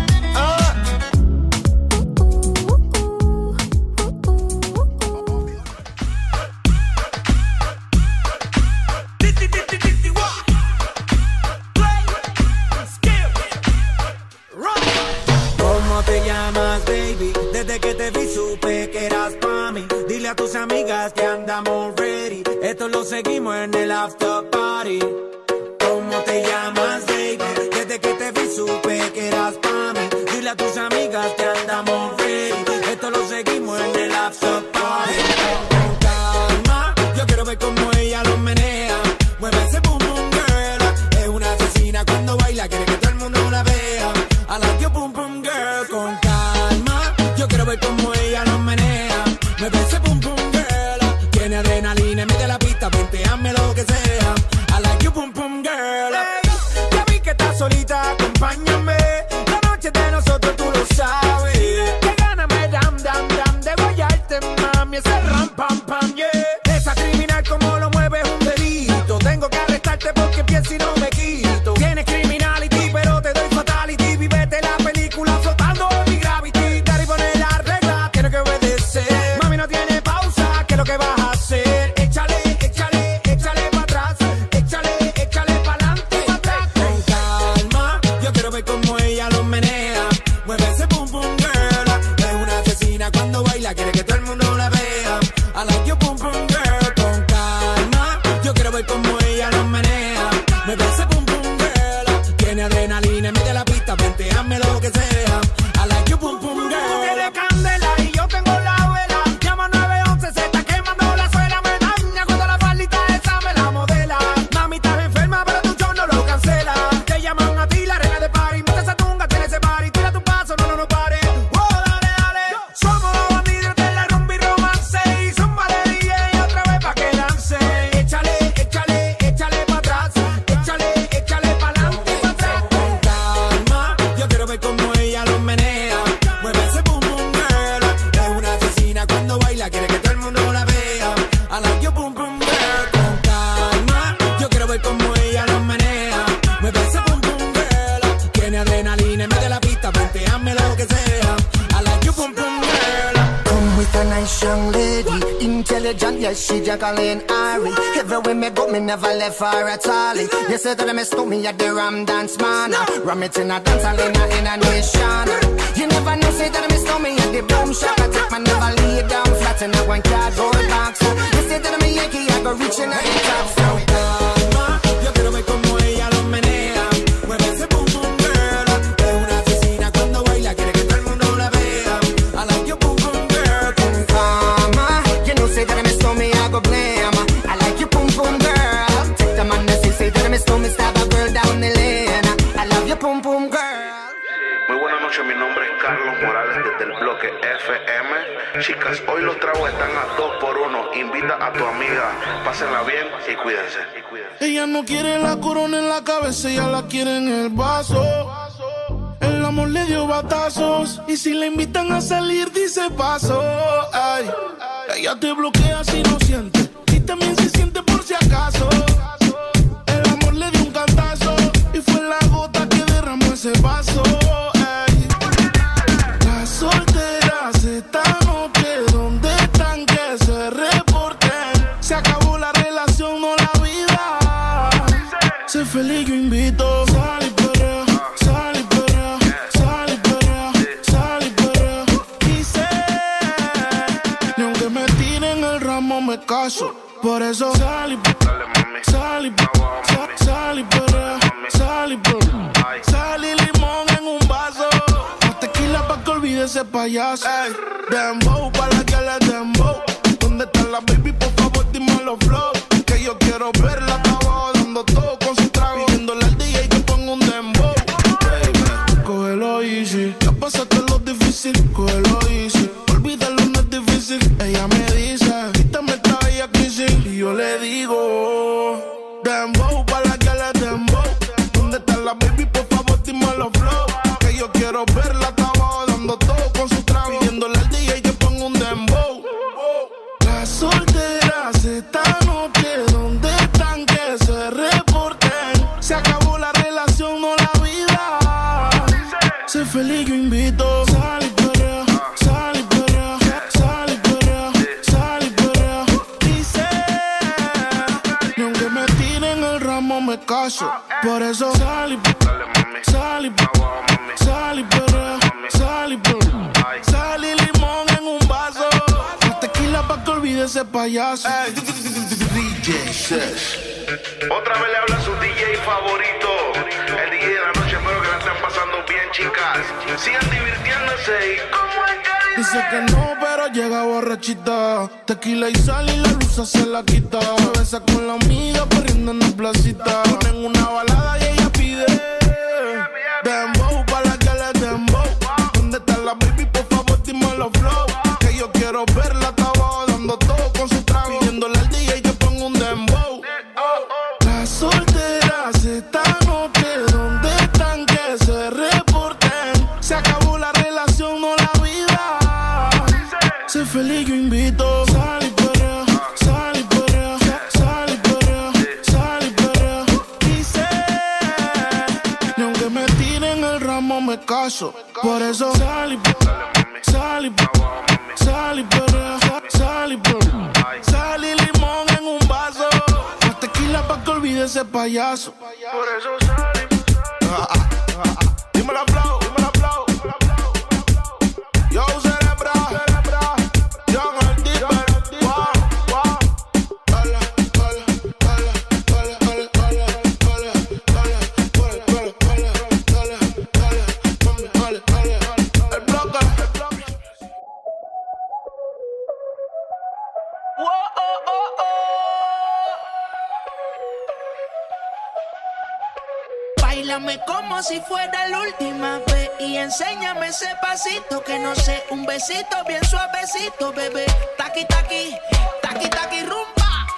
¿Cómo te llamas, baby? Desde que te vi supe que eras pa' mí. Dile a tus amigas que andamos ready. Esto lo seguimos en el after party. ¿Cómo te llamas, baby? Desde que te vi supe que eras pa' mí. Dile a tus amigas que andamos ready. Esto lo seguimos en el after party. Con calma, yo quiero ver cómo ella lo menea. Mueve ese boom boom girl. Es una asesina cuando baila, quiere que todo el mundo la vea. I like your boom boom girl. Con calma, yo quiero ver cómo ella lo menea. Mueve ese boom boom girl. Tiene adrenalina en medio de la pista, ponteame lo que sea. I like your boom boom girl. Hey, ya vi que estás solita, acompáñame. La noche de nosotros tú lo sabes. Que gana me dam dam dam de guayarte, mami. Ese ram pam pam, yeah. Esa criminal como lo mueve es un delito. Tengo que arrestarte porque pienso y no me quito. Tienes criminality, pero te doy fatality. Vívete la película flotando en mi gravity. Dar y poner la regla, tiene que obedecer. Mami, no tiene pausa, ¿qué es lo que vas a hacer? Échale, échale, échale pa' atrás. Échale, échale pa'lante, pa' atrás. Con calma, yo quiero ver cómo ella lo menea. Mueve ese boom boom girl. Es una asesina cuando baila, quiere que todo el mundo la vea. I like your boom boom girl. Con calma, yo quiero ver cómo ella lo menea. Mueve ese boom boom girl. Tiene adrenalina en medio de la pista, venteame lo que sea. I like your boom boom girl. Tú tienes candela y yo tengo la vela. Llama 911, se está quemando la suela. Me daña cuando la faldita esa me la modela. Mami, estás enferma, pero tu show no lo cancela. Te llaman a ti, la reina de party. Monta esa tunga, tiene ese party. Tira tu paso, no pare. Oh, dale, dale. Somos los bandidos de la rumba y romance. Y zumba de DJ otra vez pa' que lance. Échale, échale, échale pa' atrás. Échale, échale pa'lante, pa' atrás. Con calma, yo quiero ver cómo ella lo menea. Mueve ese boom boom girl. Es una asesina cuando baila, quiere que todo el mundo la vea. I like your boom boom girl. Con calma, yo quiero ver cómo ella lo menea. Mueve ese boom boom girl. Tiene adrenalina en medio de la pista, venteame lo que sea. I like your boom boom girl. Come with a nice young lady, intelligent, yes, she Jacqueline Ari. Everywhere me go, me never left her at all. You say that me stole me at the Ram Dance Man. Ram it in a dance hall in a nation. You never know, say that me stole me at the Boom Shop. I take my never lay down flat in a one cardboard box. You say that me Yankee, I go reaching out the top. So Calma, yo quiero ver cómo ella lo menea. Mueve ese boom boom girl. Es una asesina cuando baila, quiere que todo el mundo la vea. I like your boom boom girl. Con Mama, you know, say that me stole me, I go blame. I like you, boom boom girl. Take the man that say that me stole me, stab a girl down the lane. Carlos Morales desde el bloque FM. Chicas, hoy los tragos están a 2x1. Invita a tu amiga, pásenla bien y cuídense. Ella no quiere la corona en la cabeza, ella la quiere en el vaso. El amor le dio batazos y si la invitan a salir dice paso. Ay, ella te bloquea si no siente y también se siente por si acaso. El amor le dio un cantazo y fue la gota que derramó ese vaso. Ay, las solteras esta noche, ¿dónde están? Que se reporten. Se acabó la relación, no la vida. Sé feliz, yo invito. Sal y perrea, sal y perrea, sal y perrea, sal y perrea. Dice, ni aunque me tiren el ramo me caso. Por eso sal y perrea, sal y perrea, sal y perrea, sal y perrea. Sal y limón en un vaso. Más tequila pa' que olvide ese payaso. Ey, dembow pa' la que le dembow. ¿Dónde está la baby? Por favor dime los flow. Que yo quiero verla hasta abajo dando todo con su trago. Pidiéndole al DJ que ponga un dembow. Baby, cógelo easy. Ya pasaste lo difícil, cógelo easy. Olvídalo, no es difícil. Ella me dice, quítame esta bella crisis. Y yo le digo, dembow pa' la que le dembow. ¿Dónde está la baby? Por favor dime los flow. Que yo quiero verla hasta abajo dando todo con su trago. Pidiéndole al DJ que ponga un dembow. Las solteras esta noche, ¿dónde están? Que se reporten. Se acabó la relación, no la vida. Sé feliz, yo invito. Sal y perrea, sal y perrea, sal y perrea, sal y perrea. Dice, ni aunque me tiren el ramo me caso. Por eso sal y perrea, sal y perrea, sal y perrea, sal y perrea. Sal y limón en un vaso. Más tequila pa' que olvide ese payaso. Ey, DJ Sesh. Otra vez le habla su DJ favorito, el DJ de la noche. Espero que la estén pasando bien, chicas. Sigan divirtiéndose y como es que dice que no, pero llega borrachita. Tequila y sal y la luz se la quita. Se besa con la amiga corriendo en la placita. Ponen una balada y ella pide dembow pa' la que le dembow. ¿Dónde está la baby? Por favor dime los flow. Que yo quiero verla hasta abajo dando todo con su trago. Pidiéndole al DJ que ponga un dembow. Las solteras esta noche, ¿dónde están? Que se reporten. Se acabó la relación, no la vida. Sé feliz, yo invito. Sal y perrea, sal y perrea, sal y perrea, sal y perrea. Dice, ni aunque me tiren el ramo me caso. Por eso sal y perrea, sal y perrea, sal y perrea, sal y perrea. Sal y limón en un vaso. Más tequila pa' que olvide ese payaso. Por eso sal y dime la flow, dime la flow. Yo cerebra, yo en el deeper. Wow, wow. Hola, hola, hola, hola, hola, hola, hola, hola, hola, hola, hola, hola. El bloque, el bloque. Báilame como si fuera la última vez y enséñame ese pasito que no sé, un besito bien suavecito, bebé. Taqui, taqui, taqui, taqui, rumba.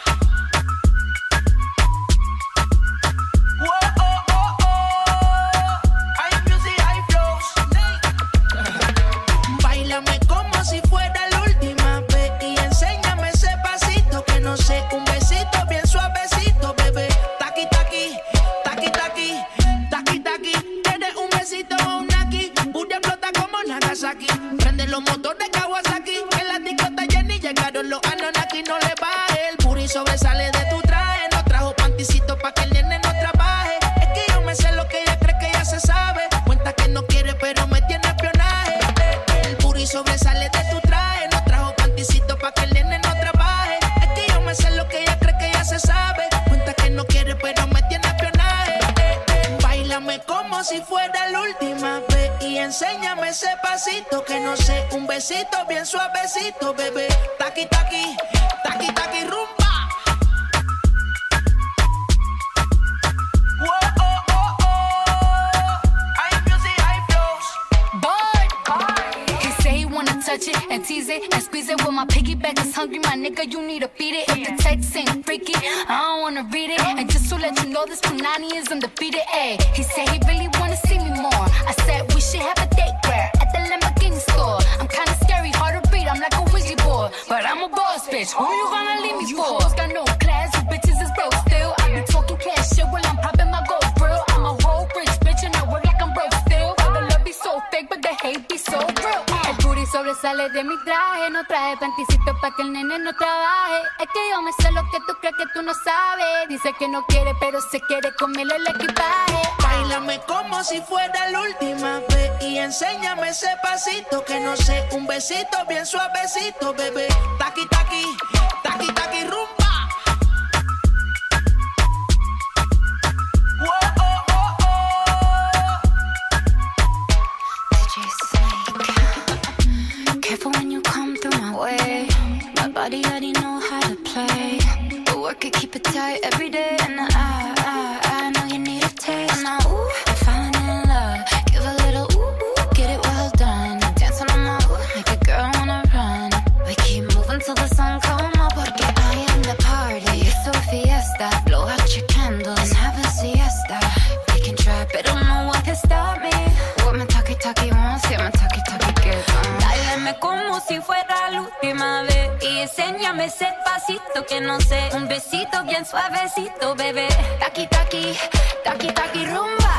Báilame como si fuera la última vez y enséñame ese pasito que no sé, un besito bien suavecito, bebé. Taqui, taqui, taqui, taqui, taqui, taqui. Tienes un besito o un aquí, Buria explota como Nagasaki. Prende los motores Kawasaki, en la discota Jenny llegaron los Anunnaki. No le baje, el booty sobresale de tu traje. No trajo panticito pa' que el nene no trabaje. Es que yo me sé lo que ella cree que ya se sabe. Cuenta que no quiere pero me tiene espionaje. El booty sobresale de tu traje. No trajo panticito pa' que el nene no trabaje. Es que yo me sé lo que ella cree que ya se sabe. Cuenta que no quiere pero me tiene espionaje. Báilame como si fuera la última vez y enséñame ese pasito que no sé, un besito bien suavecito, bebé. Taqui, taqui, taqui, taqui, rumba. Hay music, hay flows. Boy, touch it and tease it and squeeze it. When my piggyback is hungry, my nigga, you need to feed it. If the text ain't freaky, I don't wanna read it. And just to let you know, this Punani is undefeated. Ayy, he said he really wanna see me more. I said we should have a date where at the Lamborghini store. I'm kinda scary, hard to read, I'm like a Ouija board, but I'm a boss bitch. Who you gonna leave me for? You hoes got no class, you bitches is broke still. I be talking cash shit while I'm popping my gold grill. I'm a whole rich bitch and I work like I'm broke still. All the love be so fake, but the hate be so real. El booty sobresale de mi traje, no traje panticito pa' que el nene no trabaje. Es que yo me sé lo que tú crees que tú no sabes. Dice que no quiere, pero se quiere comerle el equipaje. Báilame como si fuera la última vez y enséñame ese pasito que no sé, un besito bien suavecito, bebé. Taqui, taqui, taqui, taqui, rumba. Careful when you come through my way. My body already know how to play. But work it, keep it tight every day. And I know you need a taste. And now, ooh, I'm falling in love. Give a little ooh, get it well done. Dancing on my ooh, make a girl wanna run. We keep moving till the sun come up. Porque I am the party. It's a fiesta. Blow out your candles and have a siesta. We can try, but don't know what can stop me. What my talkie wants, yeah, my talkie gets on. Dáleme como si fuera la última vez y enséñame ese pasito que no sé, un besito bien suavecito, bebé. Taqui, taqui, taqui, taqui, rumba.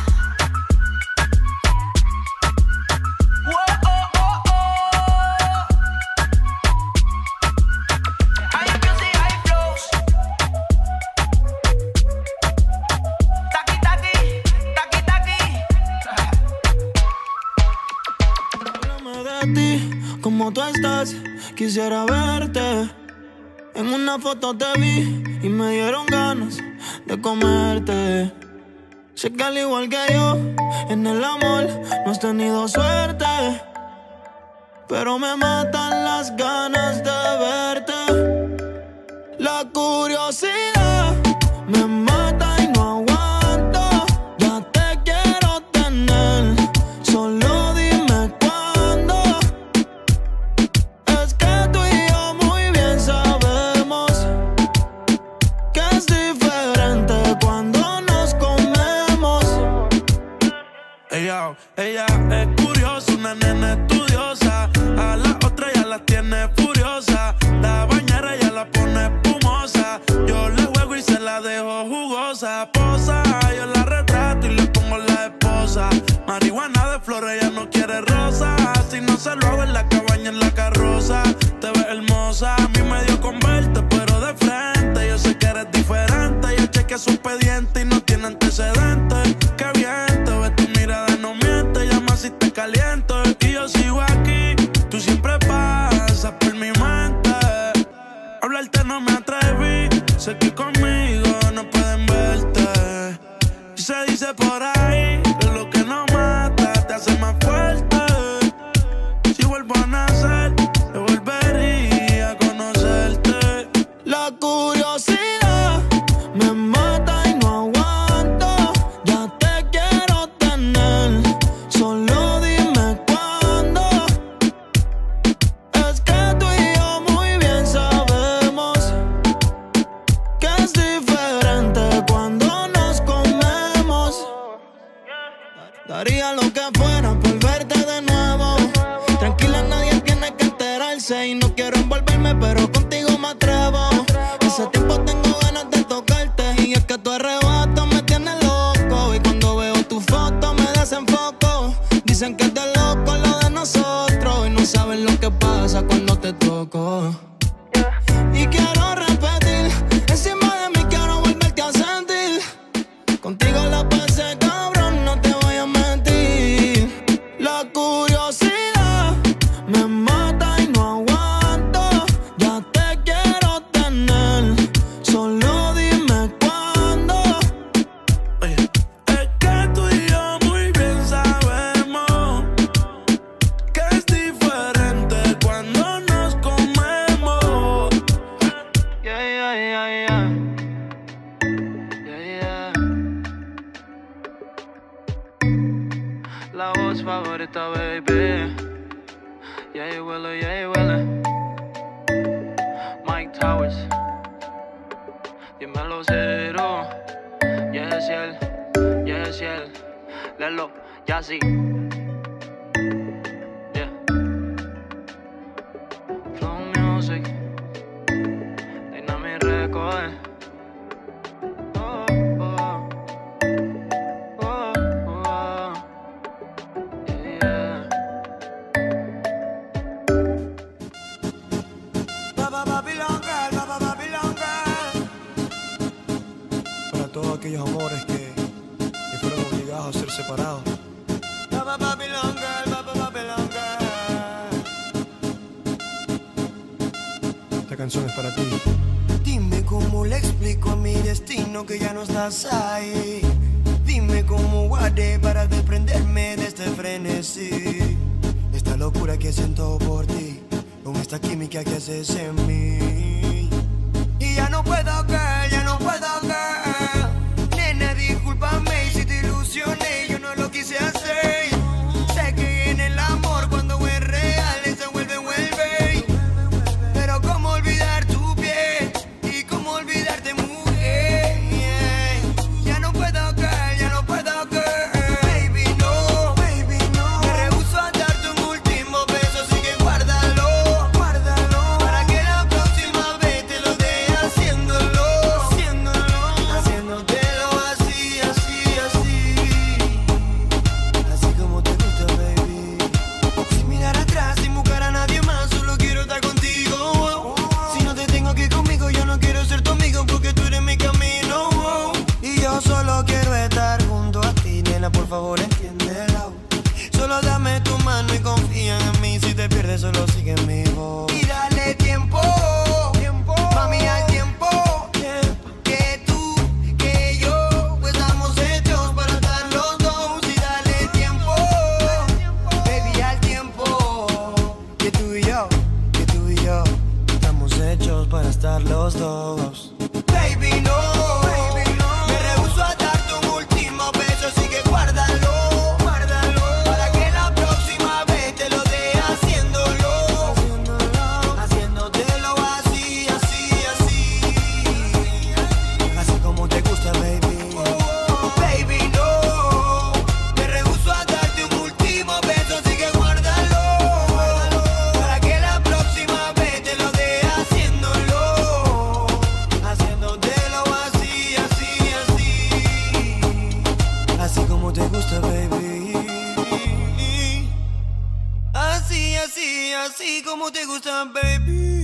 Como tú estás, quisiera verte. En una foto te vi y me dieron ganas de comerte. Sé que al igual que yo, en el amor no has tenido suerte, pero me matan las ganas de verte. La curiosidad me mata y no aguanto. Ya te quiero tener, solo dime cuándo. Es que tú y yo muy bien sabemos que es diferente cuando nos comemos. Ella es curiosa, una nena estudiosa. A la otra ya la tiene furiosa. La bañera ya la pone espumosa. Yo le juego y se la dejo jugosa. Posa, yo la retrato y le pongo la esposa. Marihuana de flores, ella no quiere rosa. Si no se lo hago en la cabaña, en la carroza. Te ves hermosa, a mí me dio con verte, pero de frente. Yo sé que eres diferente. Yo chequeé su expediente y no tiene antecedentes. Qué bien, te ves, tu mirada no miente. Llama si te caliento y yo sigo aquí. Tú siempre pasas por mi mente. Hablarte no me atreví. Sé que conmigo no pueden verte. Y se dice por ahí que lo que no mata te hace más fuerte. Si vuelvo a nacer, te volvería a conocerte. La curiosidad me mata y no aguanto. Ya te quiero tener, solo dime cuándo. Es que tú y yo muy bien sabemos que es diferente cuando nos comemos. Daría lo que fuera por verte de nuevo. Tranquila, nadie tiene que enterarse. Y no quiero envolverme, pero contigo me atrevo. Hace tiempo tengo ganas de tocarte. Y es que tu arrebato me tiene loco. Y cuando veo tu foto me desenfoco. Dicen que es de loco lo de nosotros. Y no saben lo que pasa cuando te toco. Y quiero repetir, encima de mí quiero volverte a sentir. Contigo la pasé cabrón, no te voy a mentir. La curiosidad me mata y no aguanto. Ya te quiero tener, solo dime cuándo. Oye, es que tú y yo muy bien sabemos que es diferente cuando nos comemos. Yeah. La voz favorita, baby. Yeah, Willa. Mike Towers. Dímelo cero. Yes, él. Lelo, ya sí. Yeah. Flow Music. Dynamic Record. Para todos aquellos amores que fueron obligados a ser separados. Esta canción es para ti. Dime cómo le explico a mi destino que ya no estás ahí. Dime cómo guardé para desprenderme de este frenesí. Esta locura que siento por ti, con esta química que haces en mí. Y ya no puedo, girl, Nena, discúlpame si te ilusioné, yo no lo quise hacer. Sé que en el amor cuando es real se vuelve. Pero cómo olvidar tu piel y cómo olvidarte, mujer. Ya no puedo, girl. Baby, no. Me rehúso a darte un último beso, así que guárdalo. Para que la próxima vez te lo dé haciéndolo. Haciéndotelo así. Así como te gusta, baby. Sin mirar atrás, sin buscar a nadie más, solo quiero estar contigo. Si no te tengo aquí conmigo, yo no quiero ser tu amigo porque tú eres mi camino. Y yo solo quiero estar junto a ti, nena, por favor entiéndelo. Solo dame tu mano y confía en mí. Si te pierdes, solo sigue mi voz. Y dale tiempo, mami, al tiempo. Que tú, que yo, pues estamos hechos para estar los dos. Y dale tiempo, baby, al tiempo. Que tú y yo, estamos hechos para estar los dos. Baby, no. Me rehúso a darte un último beso, así que guárdalo. Para que la próxima vez te lo dé haciéndolo. Haciéndotelo así. Así como te gusta, baby. Baby, no. Me rehúso a darte un último beso, así que guárdalo. Para que la próxima vez te lo dé haciéndolo. Haciéndotelo así. Así como te gusta, baby. Así como te gusta, baby.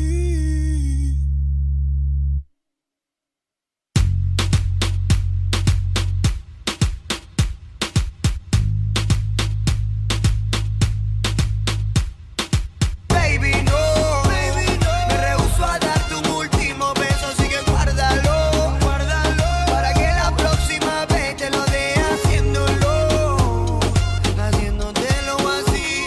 Baby, no. Me rehúso a darte un último beso, así que guárdalo. Para que la próxima vez te lo dé haciéndolo. Haciéndotelo así.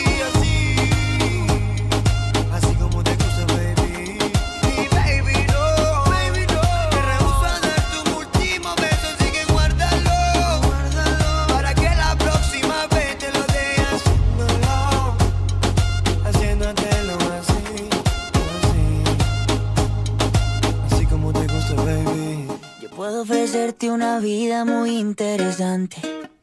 Así como te gusta, baby. Y baby, no. Me rehúso a darte un último beso, así que guárdalo. Para que la próxima vez te lo dé haciéndolo. Haciéndotelo así como te gusta, baby. Yo puedo ofrecerte una vida muy interesante,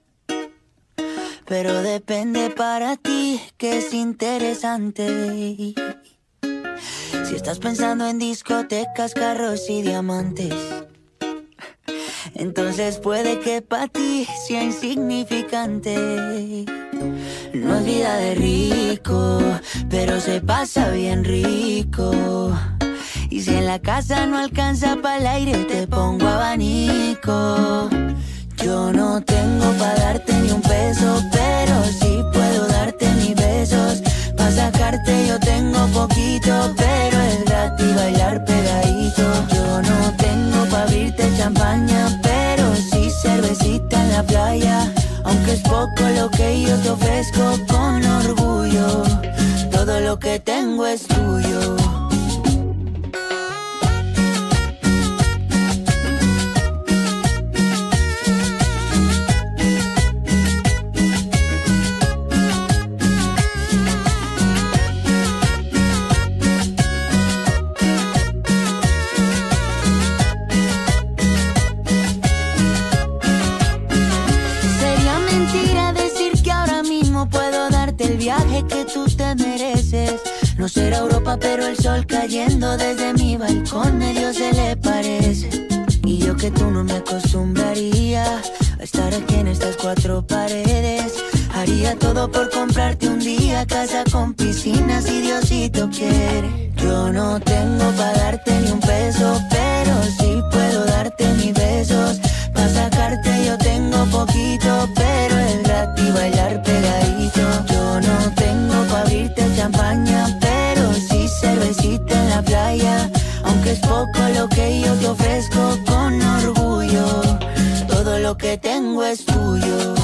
pero depende para ti que es interesante. Si estás pensando en discotecas, carros y diamantes, entonces puede que para ti sea insignificante. No es vida de rico, pero se pasa bien rico. Y si en la casa no alcanza para el aire, te pongo abanico. Yo no tengo para darte ni un peso, pero sí puedo darte mis besos. Pa' sacarte yo tengo poquito, pero es gratis bailar pegadito. Yo no tengo pa' abrirte champaña, pero sí cervecita en la playa. Aunque es poco lo que yo te ofrezco con orgullo, todo lo que tengo es tuyo. viaje que tú te mereces. No será Europa, pero el sol cayendo desde mi balcón medio se le parece. Y yo que tú no me acostumbraría a estar aquí en estas cuatro paredes. Haría todo por comprarte un día casa con piscina si Diosito quiere. Yo no tengo pa' darte ni un peso, pero sí puedo darte mis besos. Pa' sacarte yo tengo poquito, pero es gratis bailar pegadito. Yo no tengo pa' abrirte champaña, pero sí cervecita en la playa. Aunque es poco lo que yo te ofrezco con orgullo, todo lo que tengo es tuyo.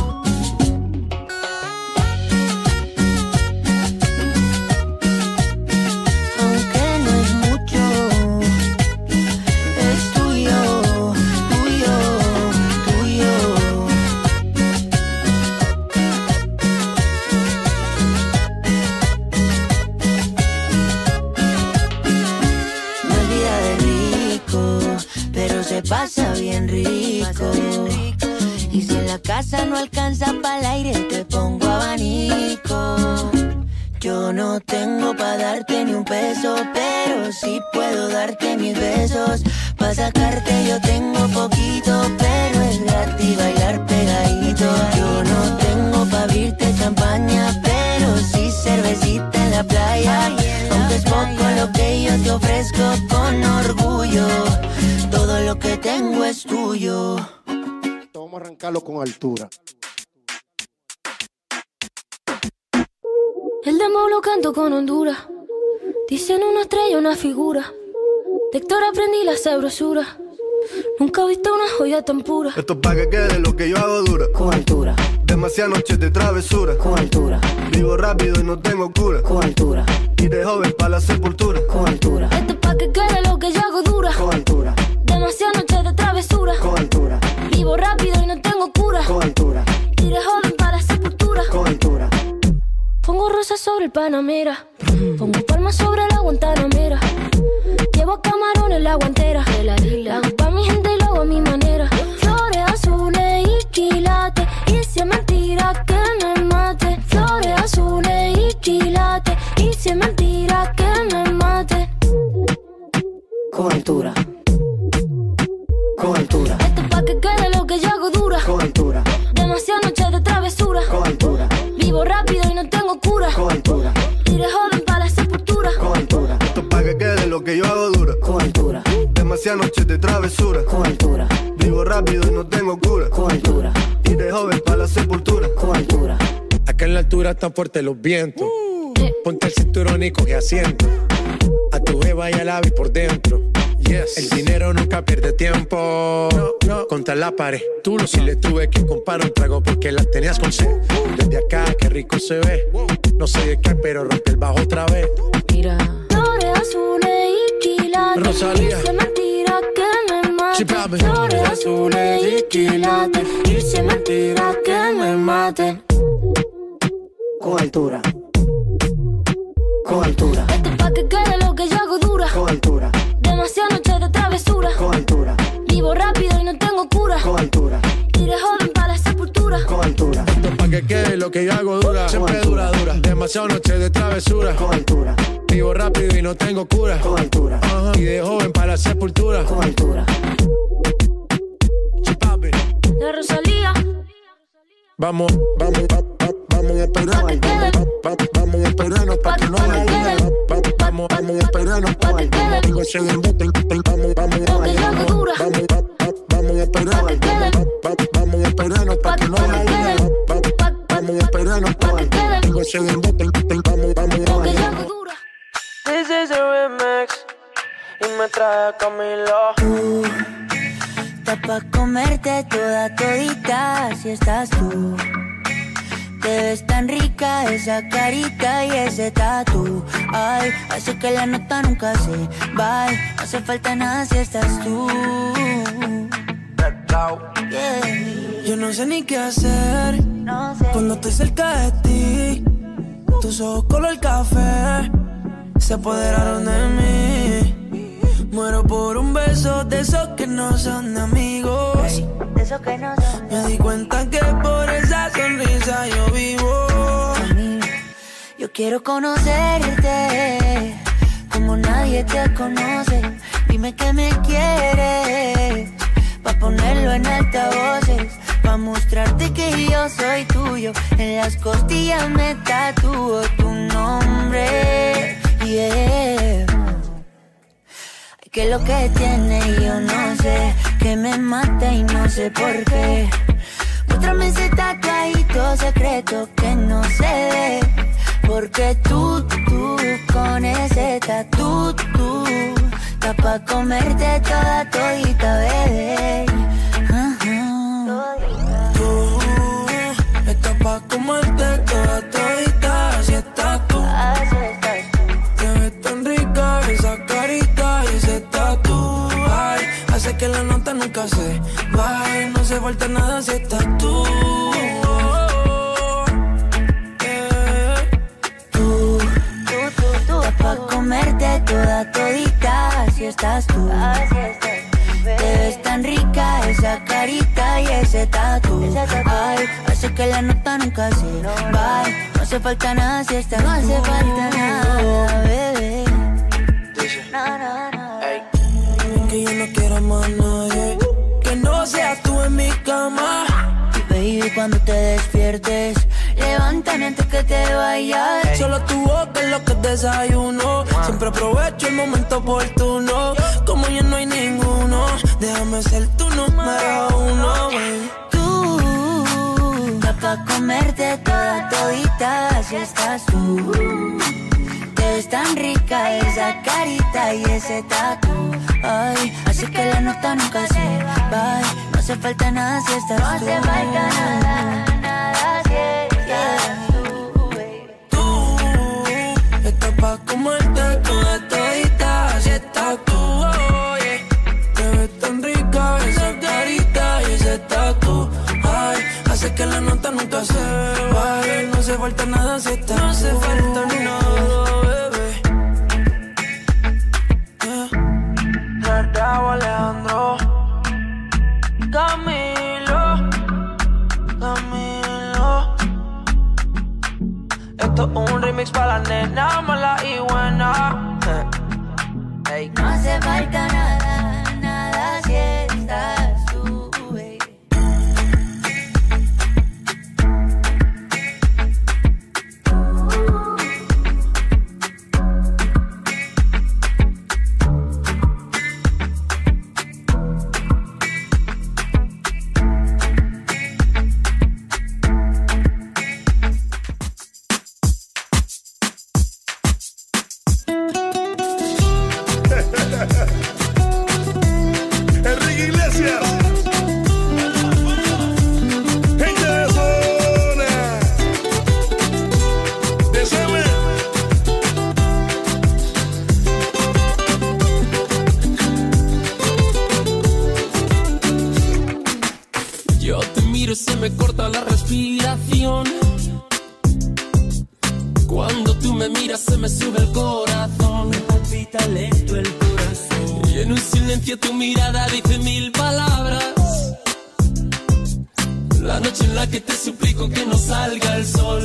Pasa bien rico. Y si en la casa no alcanza pa'l aire, te pongo abanico. Yo no tengo pa' darte ni un peso, pero sí puedo darte mis besos. Pa' sacarte yo tengo poquito, pero es gratis bailar pegadito. Yo no tengo pa' abrirte champaña, pero sí cervecita en la playa. Aunque es poco lo que yo te ofrezco con orgullo, todo lo que tengo es tuyo. Vamos a arrancarlo con altura. El demo lo canto con Honduras. Dicen una estrella, una figura. De Héctor aprendí la sabrosura. Nunca he visto una joya tan pura. Esto es pa' que quede lo que yo hago dura. Con altura. Demasiadas noches de travesura. Con altura. Vivo rápido y no tengo cura. Con altura. Y de joven pa' la sepultura. Con altura. Esto es pa' que quede lo que yo hago dura. Con altura. Demasiadas noches de travesura. Con altura. Vivo rápido y no tengo cura. Con altura. Y de joven pa' la sepultura. Con altura. Pongo rosas sobre el Panamera. Pongo palmas sobre la Guantanamera. Llevo camarones la guantera. La hago pa' mi gente y lo hago a mi manera. Flores azules y quilates. Y si es mentira que me mate. Flores azules y quilates. Y si es mentira que me mate. Con altura. Con altura. Esto es pa' que quede lo que yo hago dura. Con altura. Demasiadas noches de travesura. Con altura. Vivo rápido y no tengo cura. Con altura. Y de joven pa' la sepultura. Con altura. Esto es pa' que quede lo que yo hago dura. Con altura. Demasiadas noches de travesura. Con altura. Vivo rápido y no tengo cura. Con altura. Y de joven pa' la sepultura. Con altura. Acá en la altura están fuertes los vientos. Ponte el cinturón y coge asiento. A tu jeva y al ave por dentro. Yes. El dinero nunca pierde tiempo. No. Contra la pared. Tú lo si le tuve que comprar un trago porque las tenías con sed. Desde acá, qué rico se ve. No sé de qué, pero rompe el bajo otra vez. Mira. Flores azules y quilates. Rosalía. Y si es mentira que me mate. Chipabe. Flores azules y quilates. Y si es mentira que me maten. Con altura. Con altura. Esto es pa' que quede lo que yo hago dura. Con altura. Demasiadas noches de travesura. Con altura. Vivo rápido y no tengo cura. Con altura. Y de joven pa' la sepultura. Con altura. Esto es pa' que quede lo que yo hago dura. Siempre dura. Demasiadas noches de travesura. Con altura. Vivo rápido y no tengo cura. Con altura. Y de joven para la sepultura. Con altura. Chipabe. La Rosalía. Vamos a esperarnos. Vamos a esperarnos pa' que no la diga. Vamos a esperarnos pa' que tengo ese bote. Vamos a esperarnos. Vamos a esperarnos pa' que no la diga. Vamos a esperarnos pa' que tengo ese bote. Vamos. This is a remix y me trae Camilo. Está pa' comerte toda todita si estás tú. Te ves tan rica esa carita y ese tatu. Ay, hace que la nota nunca se va. No hace falta nada si estás tú. Yeah. Yo no sé ni qué hacer cuando estoy cerca de ti. Tus ojos color café se apoderaron de mí. Muero por un beso de esos que no son de amigos. De esos que no son. Me di cuenta que por esa sonrisa yo vivo. Quiero conocerte como nadie te conoce. Dime que me quieres, pa' ponerlo en altavoces, pa' mostrarte que yo soy tuyo. En las costillas me tatúo tu nombre, yeah. ¿Qué es lo que tiene? Yo no sé, que me mata y no sé por qué. Muéstrame ese tatuadito secreto que no se ve, porque tú, con ese tatu, está pa' comerte toda todita, bebé. Tú, estás pa' comerte toda todita, así estás tú. Te ves tan rica esa carita y ese tatu, ay, hace que la nota nunca se vaya. No se falta nada si estás tú. Pa' comerte toda todita, así estás tú. Te ves tan rica esa carita y ese tatu. Ay, hace que la nota nunca se vaya. No hace falta nada si estás tú. No hace falta nada, bebé. Que yo no quiero más nadie que no seas tú en mi cama. Y baby, cuando te despiertes, levántame antes que te vayas. Solo tu boca es lo que desayuno. Siempre aprovecho el momento oportuno. Como ya no hay ninguno, déjame ser tu número uno, baby. Tú, pa' comerte toda todita, así estás tú. Te ves tan rica esa carita y ese tatu. Ay, así que la nota nunca se va. No hace falta nada si estás tú. No hace falta nada, nada si estás tú, baby. Tú, estás pa' comerte toda todita, así estás tú, oh, yeah. Te ves tan rica esa carita y ese tatu. Ay, hace que la nota nunca se vaya. No hace falta nada si estás tú. No hace falta nada, bebé. Gustavo Alejandro, Camilo. Esto es un remix para la nena mala y buena. Hey. No hace falta nada, nada si estás tú, baby. Enrique Iglesias, gente de zona, decime. Yo te miro y se me corta la respiración. Cuando tú me miras se me sube el corazón. Me palpita lento el corazón. Y en un silencio tu mirada dice mil palabras. La noche en la que te suplico que no salga el sol.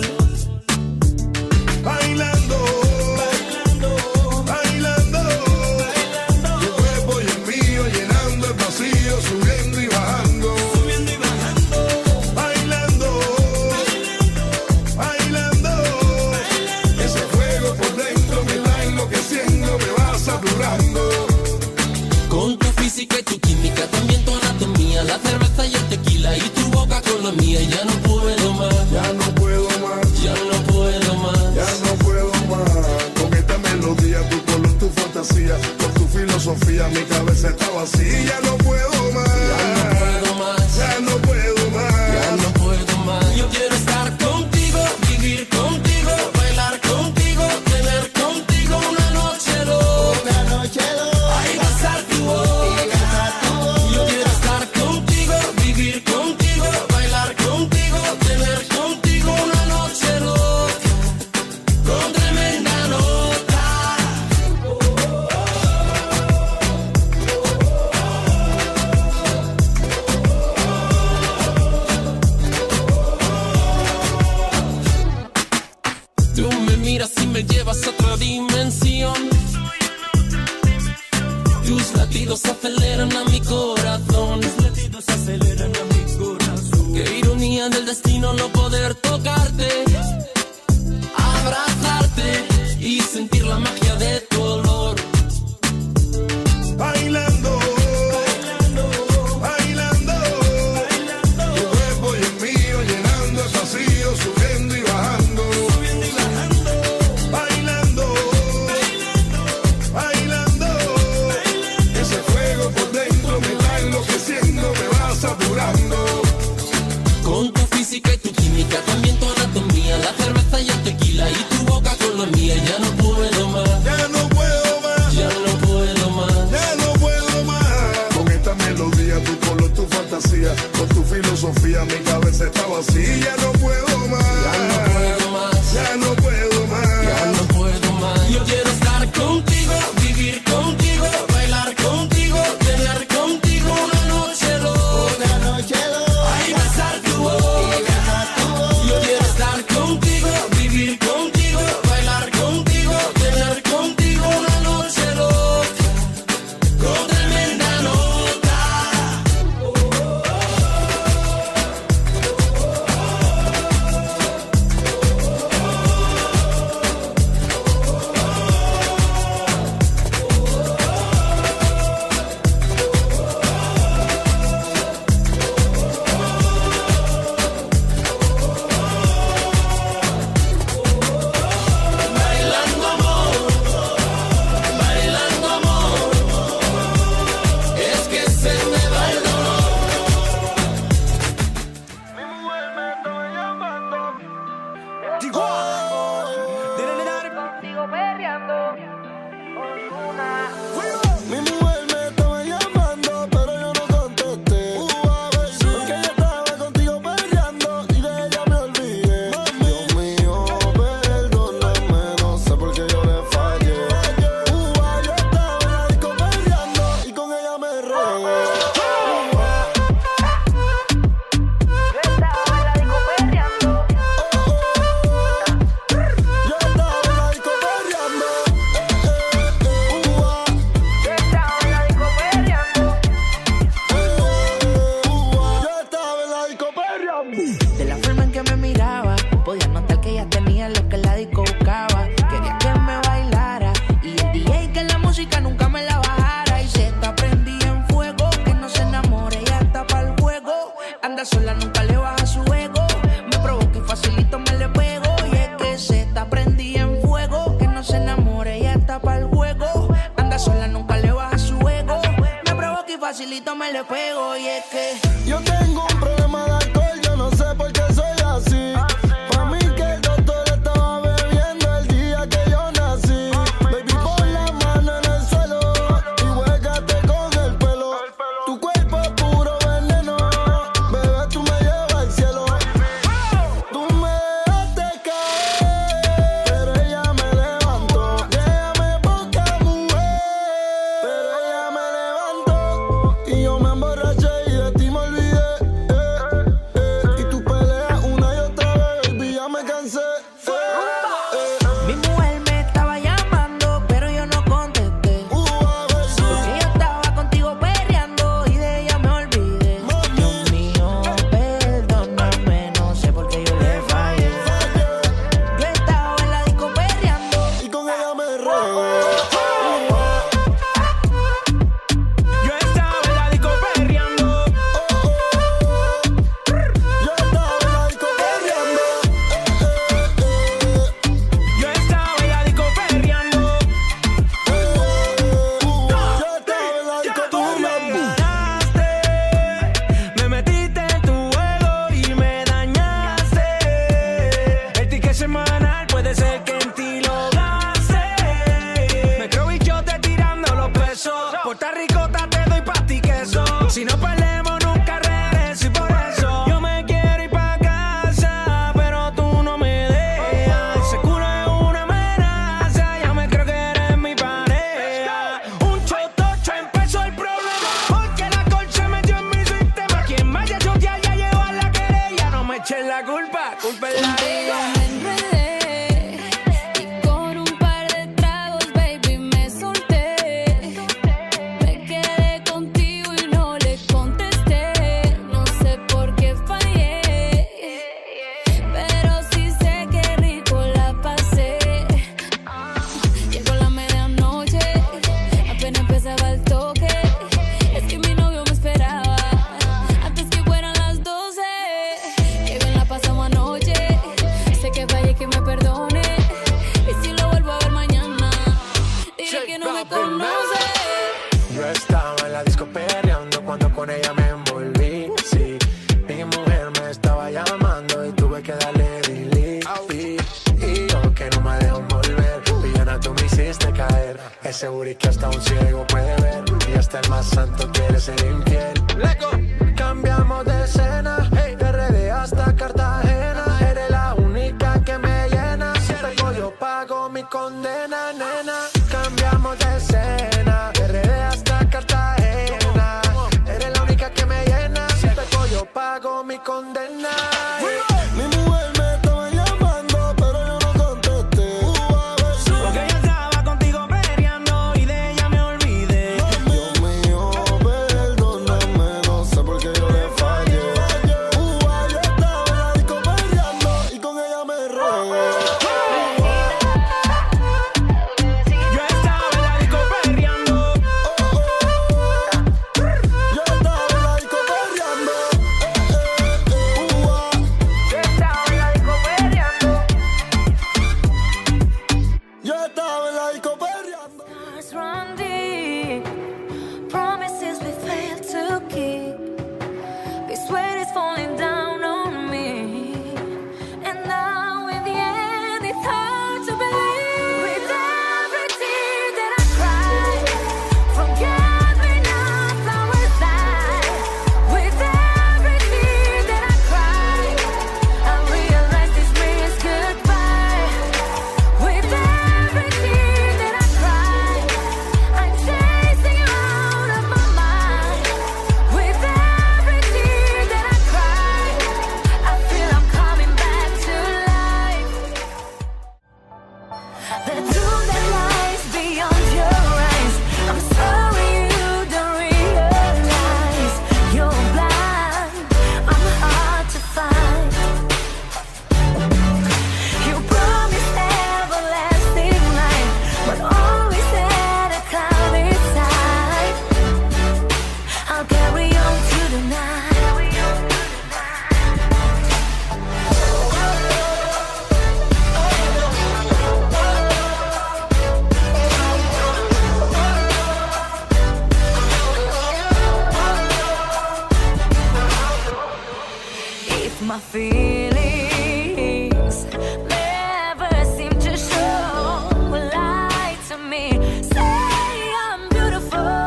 Bailando, bailando, bailando, bailando. Tu cuerpo y el mío llenando el vacío, subiendo y bajando. Subiendo y bajando. Bailando, bailando, bailando, bailando. Ese fuego por dentro me está enloqueciendo, me va saturando. Con tu física y tu química, también tu anatomía, la cerveza y el tequila y tu boca con la mía. Ya no puedo más, ya no puedo más, ya no puedo más, ya no puedo más. Con esta melodía, tu color, tu fantasía, con tu filosofía, mi cabeza está vacía. Ya no puedo más, ya no puedo más, ya no puedo más, ya no puedo más. Yo quiero estar contigo, vivir contigo, bailar contigo, tener contigo una noche loca, una noche loca. Ay, besar tu boca. Yo quiero estar contigo, vivir contigo, bailar contigo, tener contigo una noche loca, con tremenda nota. me llevas a otra dimensión. Tus latidos aceleran a mi corazón. Tus latidos aceleran a mi corazón. Qué ironía del destino no poder tocarte, abrazarte y sentir la magia de tu olor. Bailando, bailando, tu cuerpo y el mío llenando el vacío, subiendo y bajando, bailando, bailando, ese fuego por dentro me está enloqueciendo, me va saturando. Con tu física y tu química, también tu anatomía, la cerveza y el tequila y tu boca con la mía, ya no puedo más, ya no puedo más, ya no puedo más, ya no puedo más. Con esta melodía, tu color, tu fantasía, con tu filosofía, mi cabeza está vacía, ya no puedo más, ya no puedo más, ya no puedo más, ya no puedo más. Yo quiero estar contigo, vivir contigo, bailar contigo, tener contigo una noche loca, ay, besar tu boca. Yo quiero estar contigo, vivir contigo, bailar contigo, tener contigo una noche loca, con tremenda nota. Bailando amor, es que se me va el dolor. Mi mujer me está llamando. Contigo perreando. Mi mujer me estaba llamando, pero yo no contesté. Porque yo estaba contigo perreando y de ella me olvidé. Dios mío, perdóname, no sé por qué yo le fallé. Yo estaba en la disco perreando y con ella me regué. Yo estaba en la disco perreando. Yo estaba en la disco perreando. De la forma en que me miraba, podía notar que ella tenía lo que la disco buscaba. Quería que me bailara y el DJ que la música nunca me la bajara. Y se está prendida en fuego, que no se enamore, ella está para el juego. Anda sola, nunca le baja su ego. Me provoca y facilito me le pego. Y es que se está prendida en fuego, que no se enamore, ella está para el juego. Anda sola, nunca le baja su ego. Me provoca y facilito me le pego. Y es que Yo tengo un problema de alcohol, yo no sé por qué soy así. Pa' mí que el doctor estaba bebiendo el día que yo nací. Baby, pon la mano en el suelo y huélgate con el pelo. Tu cuerpo es puro veneno, bebé, tú me llevas al cielo. Tú me dejaste caer, pero ella me levantó. Déjame poca mujer, pero ella me levantó. Y yo me emborraché y de ti me olvidé. Y tú peleas una y otra vez, baby, ya me cansé. mi mujer me estaba llamando, pero yo no contesté. Porque yo estaba contigo perreando y de ella me olvidé. Dios mío, perdóname, no sé por qué yo le fallé. Yo estaba en la disco perreando y con ella me regué. Yo estaba en la disco perreando. Yo estaba en la disco perreando. Yo estaba en la disco perreando. Yo estaba en la disco perreando. Me metiste en tu juego y me dañaste. El ticket semanal puede ser que en ti lo gaste. Me creo bichote tirando los pesos. Puerto Ricota te doy pa' ti queso. Si no perdemos nunca regreso y por eso yo me quiero ir pa' casa, pero tú no me dejas. Ese culo es una amenaza, ya me creo que eres mi pareja. Un chotocho empezó el problema, porque la alcohol se metió en mi sistema. Quien vaya a chotear ya lleva la querella. No me echen la culpa, culpa es la Contigo ella. me enredé y con Ese booty que hasta un ciego puede ver y hasta el más santo quiere ser infiel. Cambiamos de escena, hey, de RD hasta Cartagena. Eres la única que me llena. Si pego yo pago mi condena, nena. Cambiamos de escena, de RD hasta Cartagena. Eres la única que me llena. Si pego yo pago mi condena. Mi mujer me estaba llamando, pero yo no contesté. Porque yo estaba contigo peleando y de ella me olvidé. Dios mío, perdóname, no sé por qué yo le fallé. Yo estaba en la disco peleando y con ella me regué. Yo estaba en la disco perreando. Yo estaba en la disco perreando. Yo estaba en la disco perreando. Stars run deep. Promises we failed to keep. This weight is falling down on me. And now in the end it's hard to believe. With every tear that I cry, forget me now, flowers die. With every tear that I cry, I realize this means goodbye. With every tear that I cry, I'm chasing you out of my mind. With every tear that I cry, I feel I'm coming back to life. The truth that lies beyond your eyes. I'm sorry you don't realize. You're blind, I'm hard to find. You promised everlasting life, but always had a cloud inside. I'll carry on through the night. If my feelings never seem to show, lie to me, say I'm beautiful.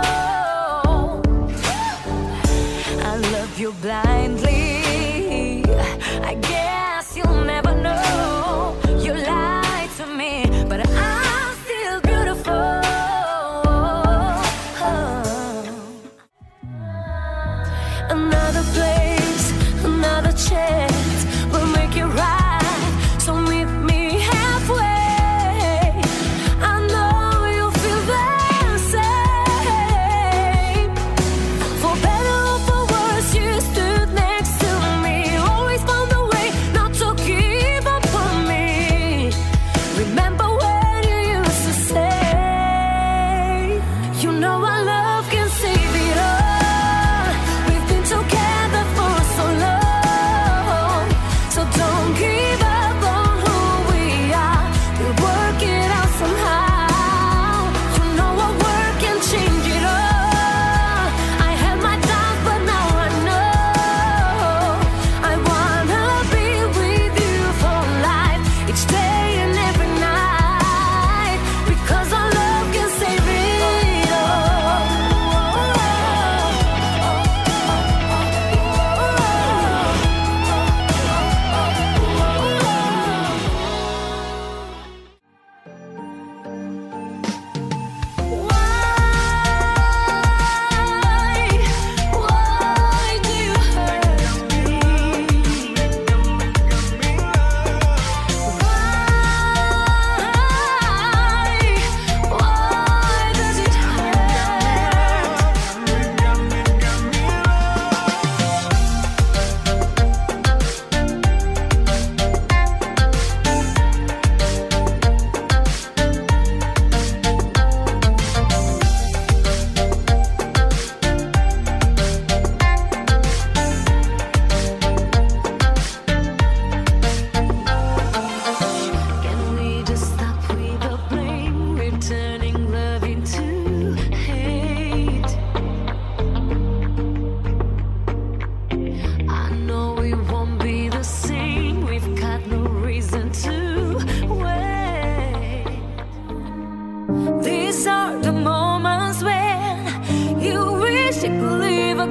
I love you blindly. I guess you'll never know. You lied to me, but I'm still beautiful. Another place, another chance will make it right. So meet me halfway. I know you'll feel the same. For better or for worse, you stood next to me. Always found a way not to give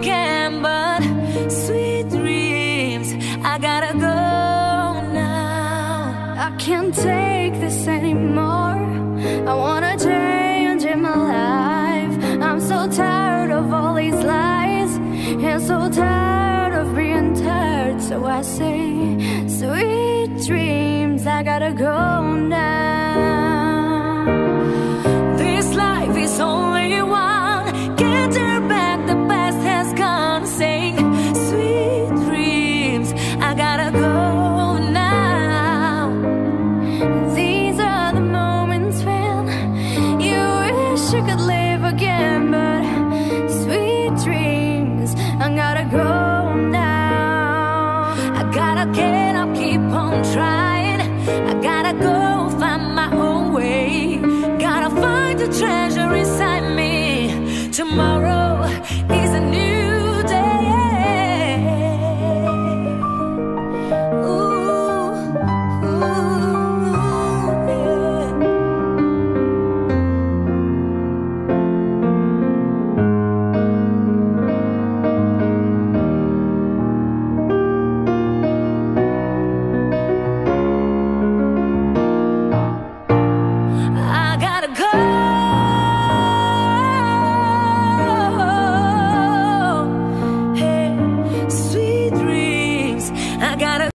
again, but sweet dreams, I gotta go now. I can't take this anymore. I wanna change in my life. I'm so tired of all these lies, and so tired of being tired. So I say, sweet dreams, I gotta go now. This life is only one. Can't turn back, the past has gone. Sing sweet dreams, I gotta go now. These are the moments when you wish you could live again, but sweet dreams, I gotta go now. I gotta get up, keep on trying. I gotta go find my own way. Gotta find the treasure inside me. Tomorrow is a new